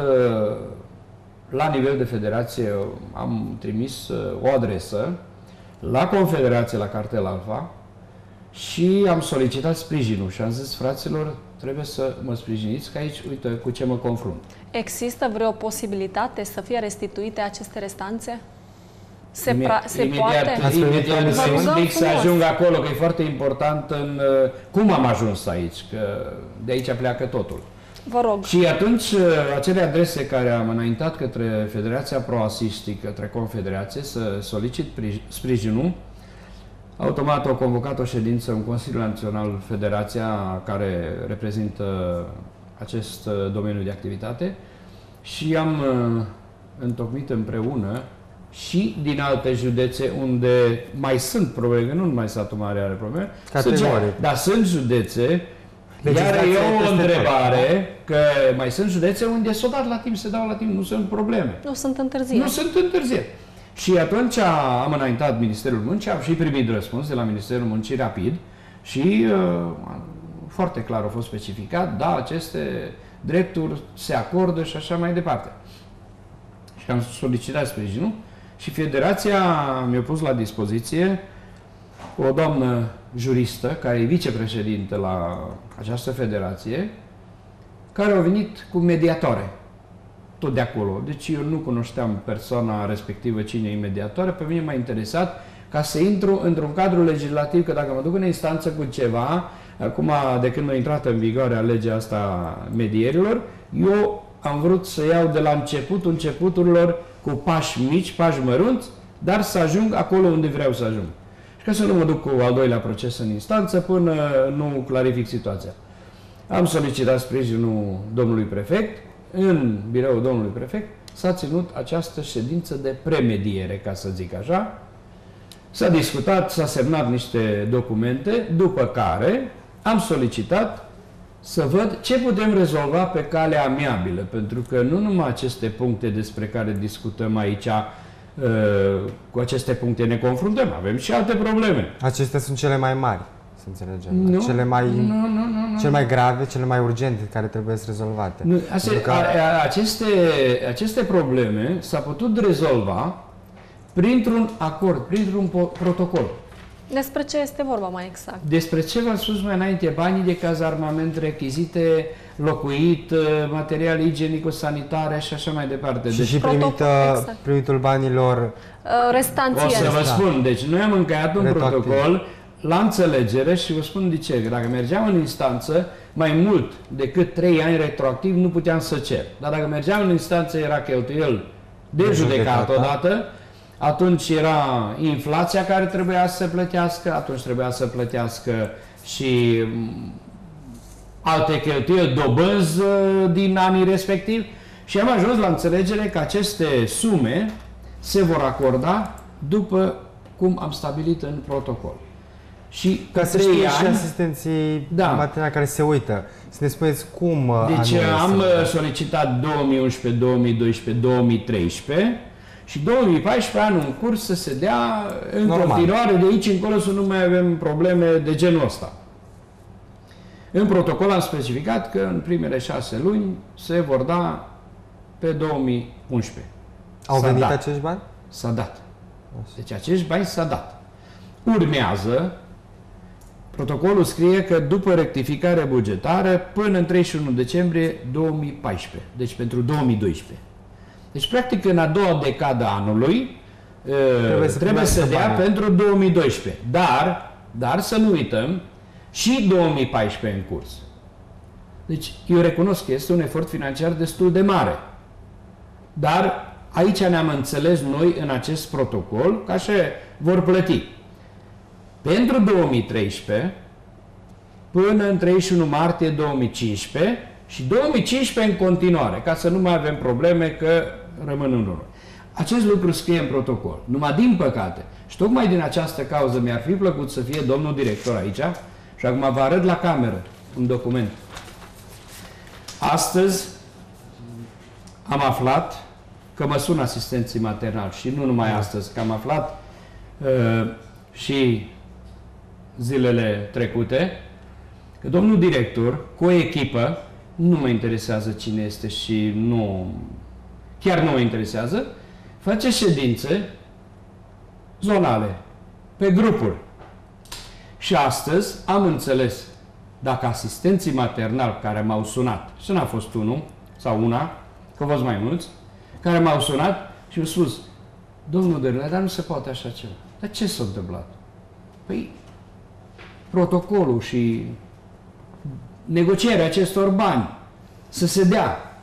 B: la nivel de federație, am trimis o adresă la Confederație, la Cartel Alfa, și am solicitat sprijinul și am zis, fraților, trebuie să mă sprijiniți, că aici, uite, cu ce mă confrunt.
A: Există vreo posibilitate să fie restituite aceste restanțe? Se
B: poate? Imediat să explic, să ajung acolo, că e foarte important în cum am ajuns aici, că de aici pleacă totul.
A: Vă rog.
B: Și atunci, acele adrese care am înaintat către Federația Pro-Asist, către Confederație, să solicit sprijinul, automat au convocat o ședință în Consiliul Național Federația, care reprezintă acest domeniu de activitate, și am întocmit împreună și din alte județe unde mai sunt probleme, nu numai Satul Mare are probleme, dar sunt județe. Iar eu o întrebare, că mai sunt județe unde s-o dat la timp, se dau la timp, nu sunt probleme.
A: Nu sunt întârzieri.
B: Nu sunt întârzieri. Și atunci am înaintat Ministerul Muncii, am și primit răspuns de la Ministerul Muncii rapid și foarte clar a fost specificat, da, aceste drepturi se acordă și așa mai departe. Și am solicitat sprijinul și Federația mi-a pus la dispoziție o doamnă juristă, care e vicepreședinte la această federație, care a venit cu mediatoare. Tot de acolo. Deci eu nu cunoșteam persoana respectivă, cine e mediatoare. Pe mine m-a interesat ca să intru într-un cadru legislativ, că dacă mă duc în instanță cu ceva, acum de când a intrat în vigoare legea asta medierilor, eu am vrut să iau de la începuturilor cu pași mici, pași mărunți, dar să ajung acolo unde vreau să ajung. Și ca să nu mă duc cu al doilea proces în instanță până nu clarific situația. Am solicitat sprijinul domnului prefect, în biroul domnului prefect, s-a ținut această ședință de premediere, ca să zic așa. S-a discutat, s-a semnat niște documente, după care am solicitat să văd ce putem rezolva pe cale amiabilă, pentru că nu numai aceste puncte despre care discutăm aici, cu aceste puncte ne confruntăm, avem și alte probleme.
C: Acestea sunt cele mai mari, să înțelegem.
B: Nu,
C: cele mai grave, cele mai urgente care trebuie să rezolvate.
B: Nu, aceste probleme s-a putut rezolva printr-un acord, printr-un protocol.
A: Despre ce este vorba mai exact?
B: Despre ce v-am spus mai înainte, banii de cazarmament, rechizite, locuit, materiale igienico-sanitare și așa mai departe.
C: Și, deci, primitul banilor
A: restanțieri.
B: O să vă spun, deci noi am încheiat un protocol la înțelegere și vă spun de ce. Dacă mergeam în instanță, mai mult decât 3 ani retroactiv nu puteam să cer. Dar dacă mergeam în instanță era cheltuiel de judecat odată, atunci era inflația care trebuia să se plătească, atunci trebuia să plătească și alte cheltuieli, dobânzi din anii respectivi și am ajuns la înțelegere că aceste sume se vor acorda după cum am stabilit în protocol. Și
C: ca să știe și asistenții maternali care se uită. Să ne spuneți cum
B: deci am solicitat 2011, 2012, 2013 și 2014 anul în curs să se dea în continuare, de aici încolo să nu mai avem probleme de genul ăsta. În protocol am specificat că în primele 6 luni se vor da pe 2011.
C: Au venit acești bani?
B: S-a dat. Deci acești bani s-a dat. Urmează, protocolul scrie că după rectificare bugetară până în 31 decembrie 2014. Deci pentru 2012. Deci, practic, în a doua decadă anului trebuie să dea pentru 2012. Dar să nu uităm, și 2014 în curs. Deci, eu recunosc că este un efort financiar destul de mare. Dar aici ne-am înțeles noi în acest protocol că așa vor plăti. Pentru 2013, până în 31 martie 2015 și 2015 în continuare, ca să nu mai avem probleme că rămân în urmă. Acest lucru scrie în protocol. Numai din păcate, și tocmai din această cauză mi-ar fi plăcut să fie domnul director aici, și acum vă arăt la cameră un document. Astăzi am aflat că mă sună asistenții maternali și nu numai astăzi, că am aflat și zilele trecute că domnul director, cu o echipă, nu mă interesează cine este și chiar nu mă interesează, face ședințe zonale, pe grupuri. Și astăzi am înțeles dacă asistenții maternali care m-au sunat, și n-a fost unul sau una, că au fost mai mulți, care m-au sunat și mi-au spus: domnul Dărâle, dar nu se poate așa ceva. Dar ce s-a întâmplat? Păi, protocolul și negocierea acestor bani să se dea.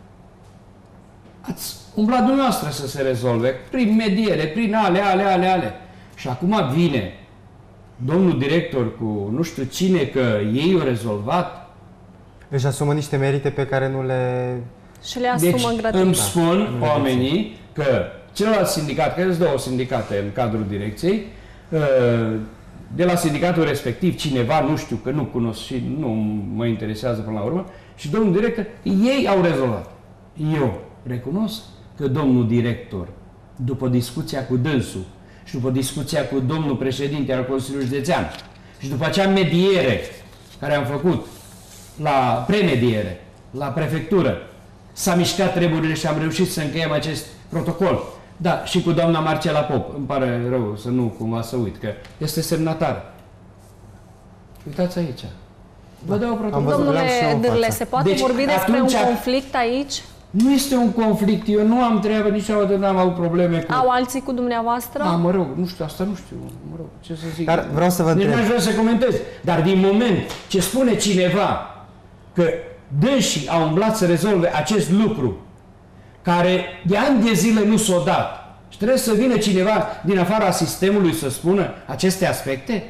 B: Ați umblat dumneavoastră să se rezolve prin mediere, prin ale. Și acum vine domnul director cu nu știu cine că ei au rezolvat.
C: Își asumă niște merite pe care nu le...
A: Și le asumă gratuit.
B: Îmi spun oamenii că celălalt sindicat, că sunt 2 sindicate în cadrul direcției, de la sindicatul respectiv, cineva, nu știu, că nu cunosc și nu mă interesează până la urmă, și domnul director, ei au rezolvat. Eu recunosc că domnul director, după discuția cu dânsul și după discuția cu domnul președinte al Consiliului Județean și după acea mediere care am făcut la premediere, la prefectură, s-a mișcat treburile și am reușit să încheiem acest protocol. Da, și cu doamna Marcela Pop. Îmi pare rău să nu cumva să uit, că este semnatară. Uitați aici. Vă dau protocol.
A: Domnule Dârle, se poate vorbi despre un conflict aici?
B: Nu este un conflict. Eu nu am treabă, niciodată n-am avut probleme cu...
A: Au alții cu dumneavoastră?
B: Da, mă rog, nu știu, asta nu știu. Mă rog, ce să zic.
C: Dar vreau să vă întreb.
B: Nu aș vrea să comentez. Dar din moment ce spune cineva că dânsii au umblat să rezolve acest lucru, care de ani de zile nu s-o dat, și trebuie să vină cineva din afara sistemului să spună aceste aspecte?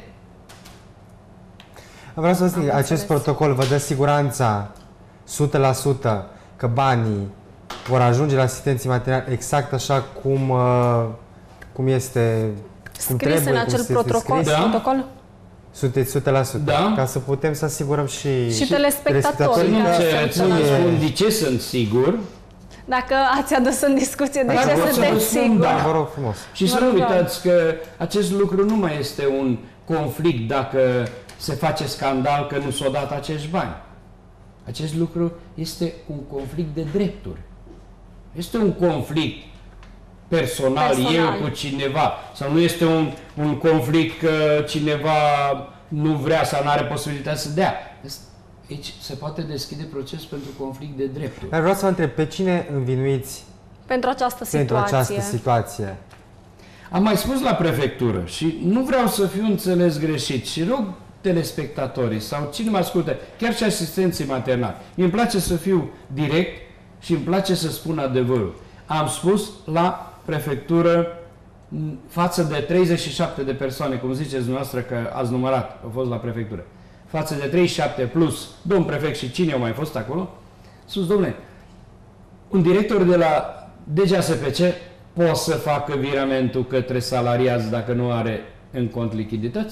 C: Vreau să vă spun, acest protocol vă dă siguranța 100% că banii vor ajunge la asistenții maternali exact așa cum este, cum
A: Scris
C: trebuie,
A: în acel
C: cum este
A: protocol?
C: scris?
A: Protocol?
C: Sunteți 100%.
B: Da.
C: Ca să putem să asigurăm și
A: telespectatorii.
B: Nu
A: Ca să
B: să
A: nu
B: spun de ce sunt sigur.
A: Dacă ați adus în discuție, de
B: Dacă
A: ce
B: pot să vă
A: sunteți
B: spun,
A: siguri?
B: da.
C: Vă rog frumos.
B: Și să nu uitați că acest lucru nu mai este un conflict dacă se face scandal că nu s-au dat acești bani. Acest lucru este un conflict de drepturi. Este un conflict personal, eu cu cineva, sau nu este un conflict că cineva nu vrea sau nu are posibilitatea să dea. Aici se poate deschide proces pentru conflict de drepturi.
C: Dar vreau să vă întreb, pe cine învinuiți
A: Pentru această
C: pentru
A: situație.
C: această situație?
B: Am mai spus la prefectură și nu vreau să fiu înțeles greșit și rog telespectatorii sau cine mă ascultă, chiar și asistenții maternali. Mie îmi place să fiu direct și îmi place să spun adevărul. Am spus la prefectură față de 37 de persoane, cum ziceți dumneavoastră că ați numărat, au fost la prefectură, față de 37 plus domn prefect și cine au mai fost acolo, sus, domnule, un director de la DGASPC poate să facă viramentul către salariați dacă nu are în cont lichidități?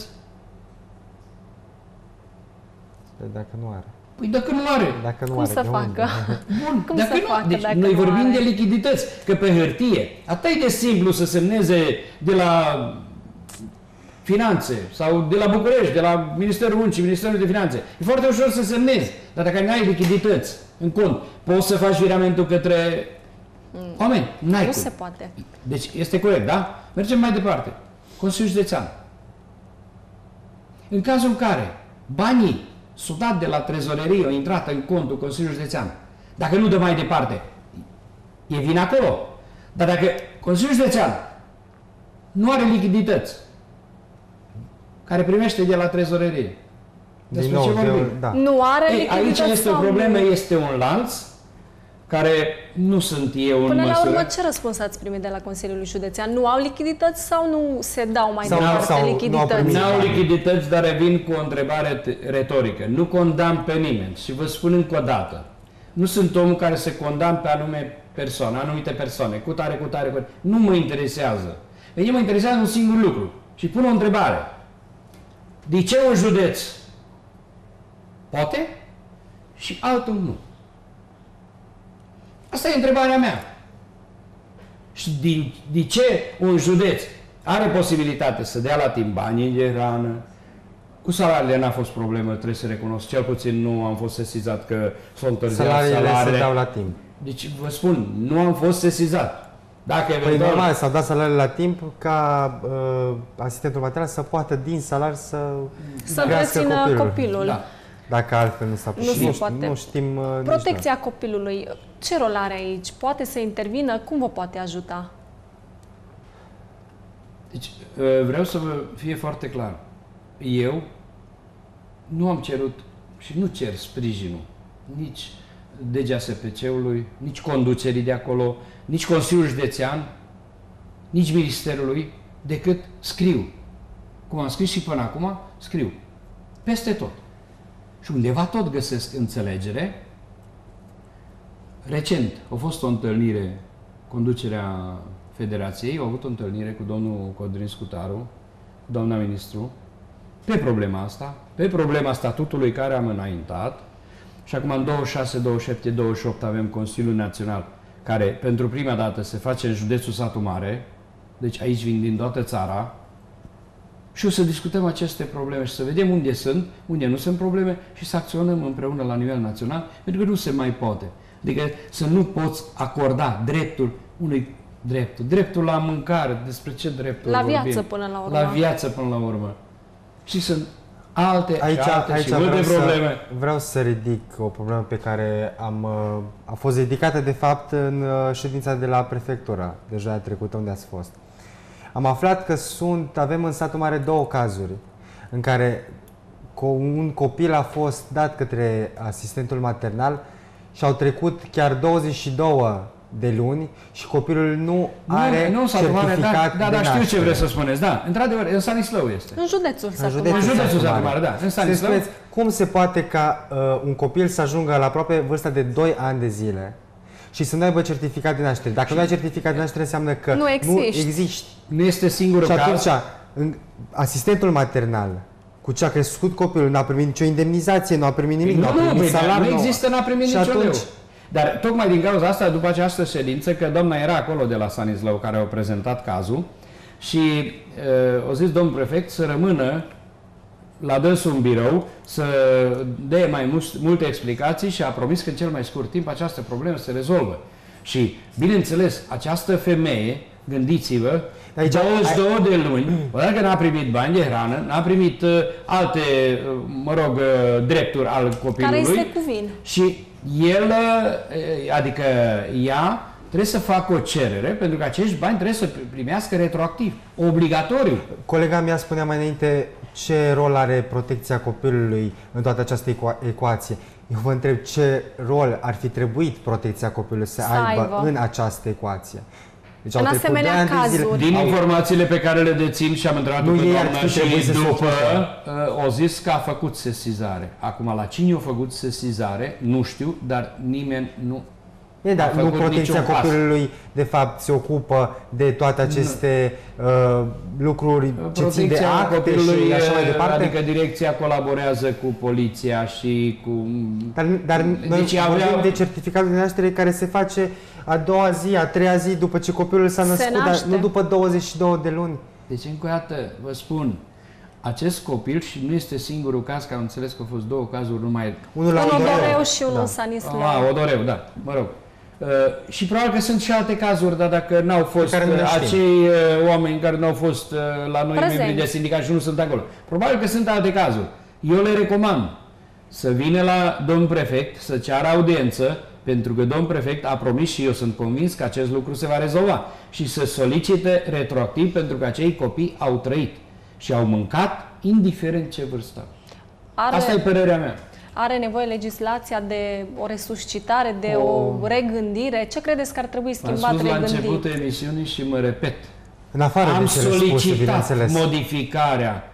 C: Dacă nu are.
B: Păi dacă nu are.
C: Dacă nu
A: Cum
C: are,
A: să
C: de
A: facă?
C: unde?
B: Bun,
A: Cum
B: dacă
A: să
B: nu,
A: facă
B: deci
A: dacă
B: noi
A: nu
B: vorbim
A: are?
B: de lichidități, că pe hârtie, atât e de simplu să semneze de la Finanțe sau de la București, de la Ministerul Muncii, Ministerul de Finanțe. E foarte ușor să semnezi, dar dacă nu ai lichidități în cont, poți să faci viramentul către oameni? N-ai
A: Nu
B: cum.
A: se poate.
B: Deci este corect, da? Mergem mai departe. Consiliul Județean. În cazul în care banii s-au dat de la trezorerie, au intrat în contul Consiliului Județean, dacă nu dă mai departe, e vina acolo. Dar dacă Consiliul Județean nu are lichidități, care primește de la trezorerie, despre ce vorbim?
C: da.
A: Nu are
B: Ei,
A: lichidități
B: aici este o
A: sau
B: problemă,
A: nu?
B: este un lanț care nu sunt eu în
A: Până la
B: măsură.
A: urmă, ce răspuns ați primit de la Consiliul Județean? Nu au lichidități sau nu se dau mai
C: Sau-
A: departe
C: sau nu au
A: lichidități?
C: primit.
B: N-au lichidități, dar revin cu o întrebare retorică. Nu condamn pe nimeni și vă spun încă o dată. Nu sunt omul care se condamn pe anumite persoane, cu tare, cu tare, cu tare. Nu mă interesează. Pe mine mă interesează un singur lucru și pun o întrebare. De ce un județ poate și altul nu? Asta e întrebarea mea. Și de ce un județ are posibilitate să dea la timp banii de hrană? Cu salariile n-a fost problemă, trebuie să recunosc. Cel puțin nu am fost sesizat că s-au întârziat
C: Salariile
B: salariile.
C: se dau la timp.
B: Deci vă spun, nu am fost sesizat. Dacă
C: Păi
B: eventual...
C: normal, s-au dat salariile la timp ca asistentul maternal să poată din salar să crească
A: întrețină copilul.
B: Da.
C: Dacă altfel nu s-a putut.
A: Nu se poate.
C: Nu știm nici noi.
A: Protecția copilului, ce rol are aici? Poate să intervină? Cum vă poate ajuta?
B: Deci, vreau să vă fie foarte clar. Eu nu am cerut și nu cer sprijinul nici DGASPC-ului, nici conducerii de acolo, nici Consiliul Județean, nici Ministerului, decât scriu. Cum am scris și până acum, scriu. Peste tot. Și undeva tot găsesc înțelegere. Recent a fost o întâlnire, conducerea Federației, au avut o întâlnire cu domnul Codrin Scutaru, doamna ministru, pe problema asta, pe problema statutului care am înaintat. Și acum în 26, 27, 28 avem Consiliul Național, care pentru prima dată se face în județul Satu Mare, deci aici vin din toată țara, și o să discutăm aceste probleme și să vedem unde sunt, unde nu sunt probleme și să acționăm împreună la nivel național, pentru că nu se mai poate. Adică să nu poți acorda dreptul unui dreptul la mâncare, despre ce dreptul
A: La
B: vorbim?
A: viață până la urmă.
B: La viață până la urmă. Și sunt alte
C: Aici
B: și multe probleme.
C: vreau să ridic o problemă pe care a fost ridicată de fapt în ședința de la prefectura, deja trecută unde ați fost. Am aflat că avem în Satul Mare 2 cazuri în care un copil a fost dat către asistentul maternal și au trecut chiar 22 de luni și copilul nu are certificat
B: da,
C: de
B: știu ce
C: naștere.
B: vreți să spuneți. Da, într-adevăr, în Stanislău este.
A: În județul Satu
C: județul
A: Mare.
B: În județul
C: Satu
B: Satu
C: Mare.
B: Mare, da. În
C: Să
B: Stanislău.
C: spuneți, cum se poate ca un copil să ajungă la aproape vârsta de 2 ani de zile și să nu aibă certificat de naștere. Dacă nu ai certificat de naștere, înseamnă că
A: nu existi.
C: existi.
B: Nu este singurul
C: Și atunci,
B: caz.
C: asistentul maternal, cu ce a crescut copilul, n-a primit nicio indemnizație, nu a primit nimic, n-a primit salariu.
B: Nu există, n-a primit
C: și
B: niciun
C: atunci,
B: leu. Dar tocmai din cauza asta, după această ședință, că doamna era acolo de la Sanislău, care au prezentat cazul, și o zis domnul prefect să rămână la dânsul în birou, să dea mai multe explicații și a promis că în cel mai scurt timp această problemă se rezolvă. Și, bineînțeles, această femeie, gândiți-vă, 22 de luni, odată n-a primit bani de hrană, n-a primit alte, drepturi al copilului.
A: Care este cuvin.
B: Și el, adică ea, trebuie să facă o cerere, pentru că acești bani trebuie să primească retroactiv, obligatoriu.
C: Colega mea spunea mai înainte ce rol are protecția copilului în toată această ecuație. Eu vă întreb ce rol ar fi trebuit protecția copilului să aibă în această ecuație. Deci
A: în asemenea cazuri.
B: Din informațiile pe care le dețin și am întrebat pe doamna și după, o zis că a făcut sesizare. Acum, la cine a făcut sesizare, nu știu, dar nimeni nu
C: dar nu protecția copilului, de fapt, se ocupă de toate aceste lucruri ce țin de acte și așa mai departe?
B: Adică direcția colaborează cu poliția și cu...
C: Dar noi vorbim de certificatul de naștere care se face a doua zi, a treia zi după ce copilul s-a născut, dar nu după 22 de luni.
B: Deci, încă o dată, vă spun, acest copil, și nu este singurul caz, că am înțeles că au fost două cazuri numai...
A: Unul la Odoreu și unul în Sanislău.
B: Odoreu, da, mă rog. Și probabil că sunt și alte cazuri, dar dacă n-au fost acei oameni care n-au fost la noi membri de sindicat și nu sunt acolo. Probabil că sunt alte cazuri. Eu le recomand să vină la domnul prefect, să ceară audiență, pentru că domnul prefect a promis și eu sunt convins că acest lucru se va rezolva și să solicite retroactiv, pentru că acei copii au trăit și au mâncat indiferent ce vârstă. Asta e părerea mea.
A: Are nevoie legislația de o resuscitare, de o regândire? Ce credeți că ar trebui schimbat, regândit?
B: Am spus la începutul emisiunii și mă repet.
C: În afară
B: am
C: de cele
B: solicitat
C: spuse,
B: modificarea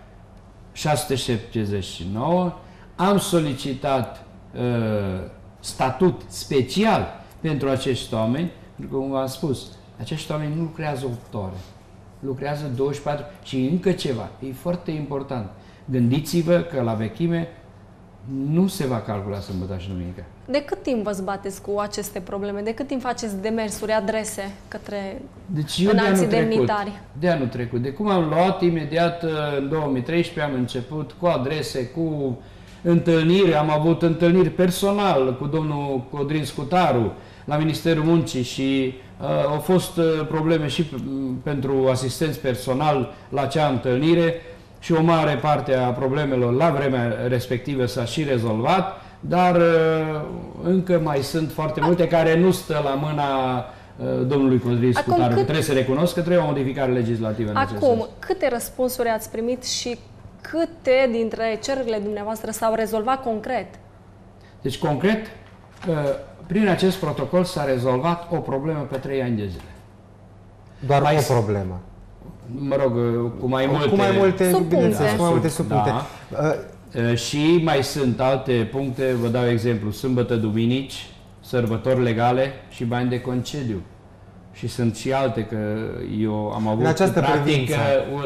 B: 679, am solicitat statut special pentru acești oameni, pentru că, cum v-am spus, acești oameni nu lucrează 8 ore, lucrează 24 și încă ceva, e foarte important. Gândiți-vă că la vechime nu se va calcula sâmbătă și duminică.
A: De cât timp vă zbateți cu aceste probleme? De cât timp faceți demersuri, adrese către înalții demnitari?
B: De anul trecut. De cum am luat, imediat în 2013 am început cu adrese, cu întâlniri. Am avut întâlniri personal cu domnul Codrin Scutaru la Ministerul Muncii și au fost probleme și pentru asistenți personal la acea întâlnire. Și o mare parte a problemelor la vremea respectivă s-a și rezolvat, dar încă mai sunt foarte multe care nu stă la mâna domnului Codrin Scutaru. Trebuie să recunosc că trebuie o modificare legislativă în acest sens.
A: Acum, câte răspunsuri ați primit și câte dintre cererile dumneavoastră s-au rezolvat concret?
B: Deci, concret, prin acest protocol s-a rezolvat o problemă pe 3 ani de zile.
C: Doar o problemă.
B: Mă rog, cu mai
C: multe subpuncte.
B: Da. Și mai sunt alte puncte, vă dau exemplu, sâmbătă, duminici, sărbători legale și bani de concediu. Și sunt și alte, că eu am avut practic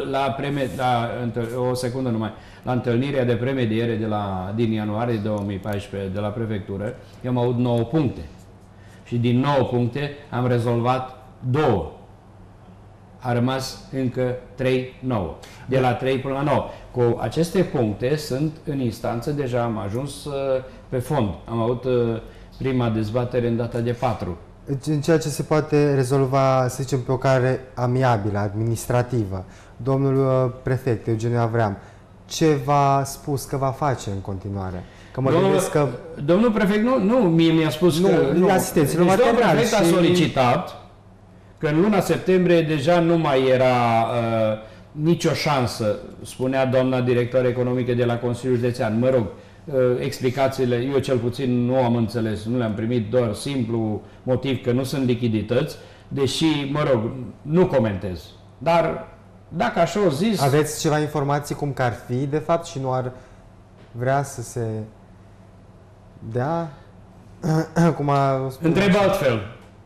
B: o secundă numai, la întâlnirea de premediere din ianuarie 2014 de la prefectură, eu am avut 9 puncte. Și din 9 puncte am rezolvat 2. A rămas încă 3-9. De la 3 până la 9. Cu aceste puncte sunt în instanță, deja am ajuns pe fond. Am avut prima dezbatere în data de 4.
C: În ceea ce se poate rezolva, să zicem, pe o cale amiabilă, administrativă, domnul prefect Eugeniu Avram, ce v-a spus că va face în continuare? Că mă gândesc că...
B: Domnul prefect mie mi-a spus că... Nu,
C: asistenților
B: deci domnul prefect a solicitat că în luna septembrie deja nu mai era nicio șansă, spunea doamna directoare economică de la Consiliul Județean. Mă rog, explicațiile, eu cel puțin nu am înțeles, nu le-am primit, doar simplu motiv că nu sunt lichidități, deși, mă rog, nu comentez. Dar dacă așa o zis...
C: Aveți ceva informații cum că ar fi, de fapt, și nu ar vrea să se dea? Cum a spus...
B: Întreb altfel.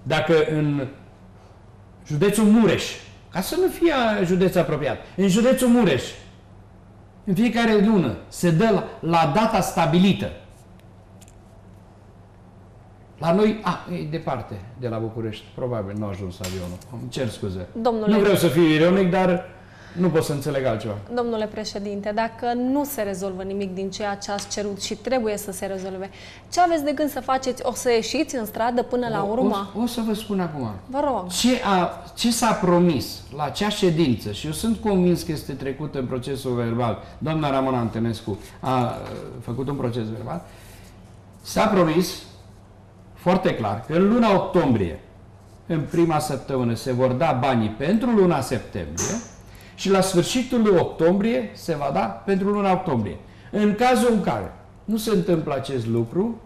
B: Dacă în județul Mureș, ca să nu fie județ apropiat, în județul Mureș, în fiecare lună se dă la data stabilită. La noi, e departe de la București, probabil nu a ajuns avionul, îmi cer scuze.
A: Domnule,
B: nu vreau să fiu ironic, dar nu pot să înțeleg altceva.
A: Domnule președinte, dacă nu se rezolvă nimic din ceea ce ați cerut și trebuie să se rezolve, ce aveți de gând să faceți? O să ieșiți în stradă până la urmă?
B: O să vă spun acum.
A: Vă rog.
B: Ce s-a promis la acea ședință, și eu sunt convins că este trecut în procesul verbal, doamna Ramona Antonescu a făcut un proces verbal, s-a promis foarte clar că în luna octombrie, în prima săptămână, se vor da banii pentru luna septembrie și la sfârșitul lui octombrie se va da pentru luna octombrie. În cazul în care nu se întâmplă acest lucru,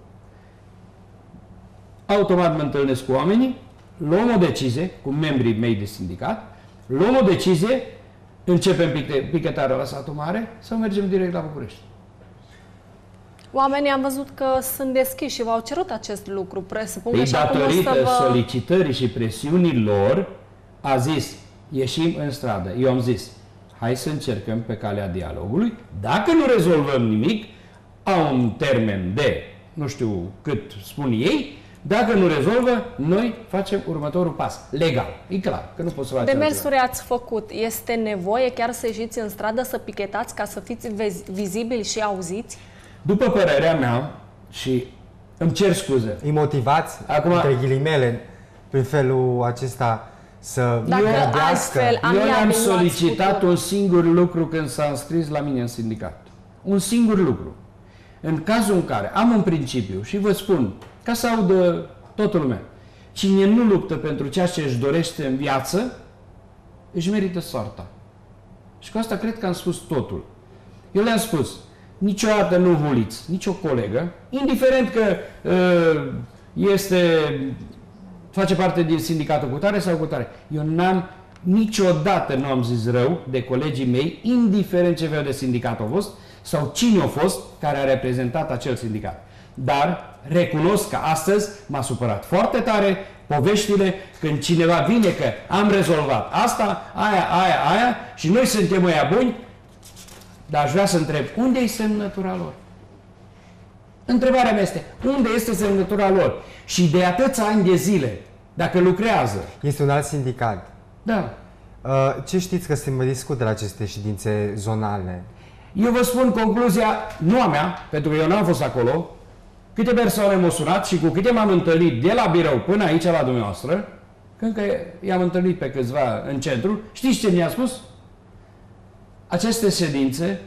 B: automat mă întâlnesc cu oamenii, luăm o decizie, cu membrii mei de sindicat, luăm o decizie, începem pichetarea la Satul Mare sau mergem direct la București.
A: Oamenii am văzut că sunt deschiși și v-au cerut acest lucru. Presupun că și
B: datorită solicitării și presiunii lor, a zis, ieșim în stradă. Eu am zis, hai să încercăm pe calea dialogului. Dacă nu rezolvăm nimic, au un termen de, nu știu cât spun ei, dacă nu rezolvă, noi facem următorul pas, legal. E clar, că nu pot să facem
A: demersuri ați făcut. Este nevoie chiar să ieșiți în stradă, să pichetați ca să fiți vizibili și auziți?
B: După părerea mea, și îmi cer scuze.
C: Îi motivați, acum, între ghilimele, prin felul acesta să vorbească?
B: Eu am solicitat un singur lucru când s-a înscris la mine în sindicat. Un singur lucru. În cazul în care am un principiu și vă spun, ca să audă toată lumea, cine nu luptă pentru ceea ce își dorește în viață, își merită soarta. Și cu asta cred că am spus totul. Eu le-am spus, niciodată nu huliți nicio colegă, indiferent că face parte din sindicatul cu tare sau cu tare. Eu niciodată nu am zis rău de colegii mei, indiferent ce fel de sindicat a fost sau cine a fost care a reprezentat acel sindicat. Dar recunosc că astăzi m-a supărat foarte tare poveștile când cineva vine că am rezolvat asta, aia și noi suntem ăia buni, dar aș vrea să întreb, unde e semnătura lor? Întrebarea mea este, unde este semnătura lor? Și de atâția ani de zile, dacă lucrează...
C: Este un alt sindicat.
B: Da.
C: Ce știți că se mai discută la aceste ședințe zonale?
B: Eu vă spun concluzia, nu a mea, pentru că eu n-am fost acolo, câte persoane m-au sunat și cu câte m-am întâlnit de la birou până aici la dumneavoastră, când că i-am întâlnit pe câțiva în centru, știți ce mi-a spus? Aceste ședințe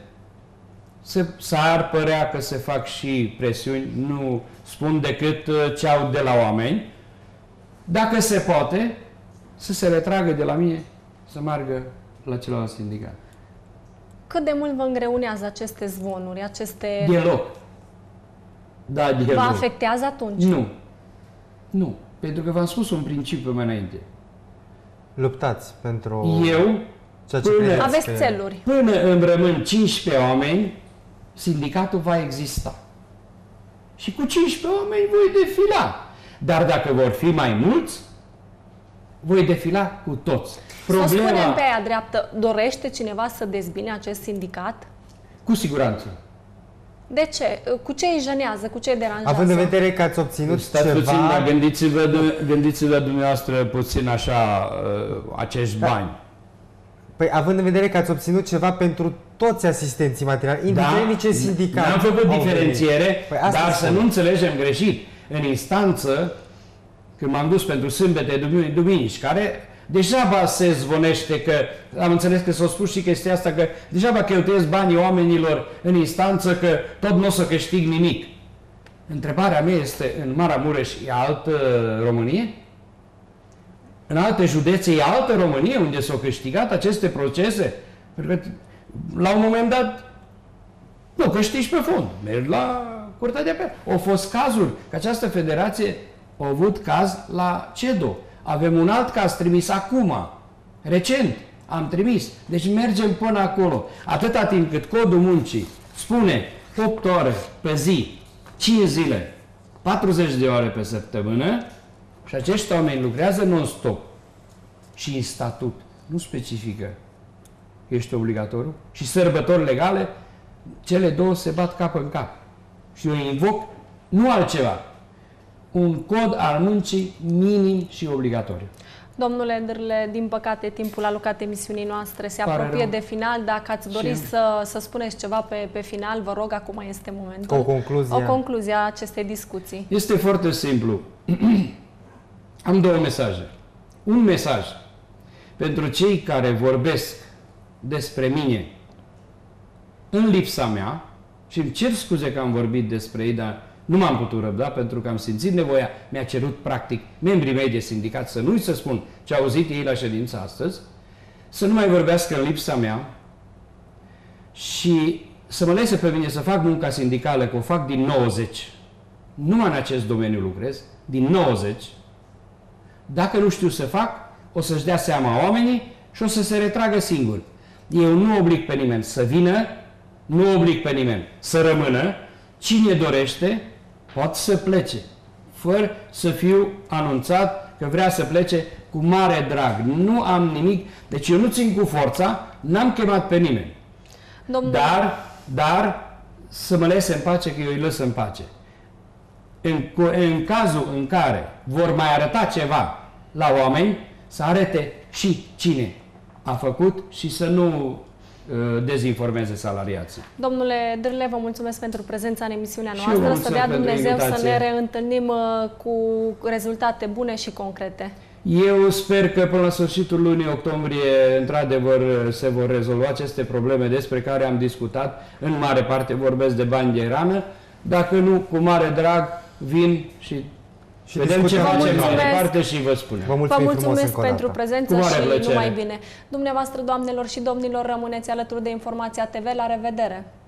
B: s-ar părea că se fac și presiuni, nu spun decât ce aud de la oameni. Dacă se poate, să se retragă de la mine, să meargă la celălalt sindicat.
A: Cât de mult vă îngreunează aceste zvonuri, aceste...
B: Deloc. Da, deloc.
A: Vă afectează atunci?
B: Nu. Nu. Pentru că v-am spus un principiu mai înainte.
C: Luptați pentru...
B: Eu...
A: Aveți țeluri.
B: Până îmi rămân 15 oameni, sindicatul va exista. Și cu 15 oameni voi defila. Dar dacă vor fi mai mulți, voi defila cu toți.
A: Să spunem pe aia dreaptă, dorește cineva să dezbine acest sindicat?
B: Cu siguranță.
A: De ce? Cu ce îi jănează? Cu ce îi deranjează?
C: Având în vedere că ați obținut ceva...
B: Puțin, dar gândiți-vă dumneavoastră puțin așa acești bani.
C: Păi, având în vedere că ați obținut ceva pentru toți asistenții materiali, indiferent de ce sindicat...
B: N-am făcut diferențiere, dar să nu înțelegem greșit. În instanță, când m-am dus pentru sâmbete, duminici, care degeaba se zvonește că, am înțeles că s-a spus și chestia asta, că degeaba cheltuiesc banii oamenilor în instanță, că tot nu o să câștig nimic. Întrebarea mea este, în Maramureș e altă Românie? În alte județe e altă Românie unde s-au câștigat aceste procese? Pentru că la un moment dat nu câștigi pe fond, mergi la Curtea de Apel. Au fost cazuri că această federație a avut caz la CEDO. Avem un alt caz trimis acum, recent, am trimis. Deci mergem până acolo. Atâta timp cât codul muncii spune 8 ore pe zi, 5 zile, 40 de ore pe săptămână, Și acești oameni lucrează non-stop și în statut nu specifică că ești obligatoriu și sărbători legale, cele două se bat cap în cap. Și eu invoc nu altceva, un cod al muncii minim și obligatoriu.
A: Domnule Dârle, din păcate, timpul alocat emisiunii noastre se
B: Pare
A: apropie
B: rău.
A: de final. Dacă ați dori să spuneți ceva pe final, vă rog, acum este momentul.
C: O concluzie.
A: O concluzie a acestei discuții.
B: Este foarte simplu. Am două mesaje. Un mesaj pentru cei care vorbesc despre mine în lipsa mea, și îmi cer scuze că am vorbit despre ei, dar nu m-am putut răbda pentru că am simțit nevoia, mi-a cerut practic membrii mei de sindicat să nu-i să spun ce au auzit ei la ședință astăzi, să nu mai vorbească în lipsa mea și să mă lase pe mine să fac munca sindicală, că o fac din 90, numai în acest domeniu lucrez, din 90, dacă nu știu să fac, o să-și dea seama oamenii și o să se retragă singuri. Eu nu oblig pe nimeni să vină, nu oblig pe nimeni să rămână. Cine dorește, poate să plece, fără să fiu anunțat că vrea să plece, cu mare drag. Nu am nimic, deci eu nu țin cu forța, n-am chemat pe nimeni.
A: Domnule...
B: Dar să mă lase în pace, că eu îi lăs în pace. În cazul în care vor mai arăta ceva la oameni, să arete și cine a făcut și să nu dezinformeze salariații.
A: Domnule Dârle, vă mulțumesc pentru prezența în emisiunea
B: Și eu
A: noastră. Să dea
B: pentru
A: Dumnezeu
B: invitație.
A: să ne reîntâlnim cu rezultate bune și concrete.
B: Eu sper că până la sfârșitul lunii octombrie, într-adevăr, se vor rezolva aceste probleme despre care am discutat. În mare parte vorbesc de bani de rană. Dacă nu, cu mare drag, vin și vedem ce facem mai departe și vă spunem.
A: Vă mulțumesc pentru prezență și
B: plăcere.
A: numai bine. Dumneavoastră, doamnelor și domnilor, rămâneți alături de Informația TV. La revedere!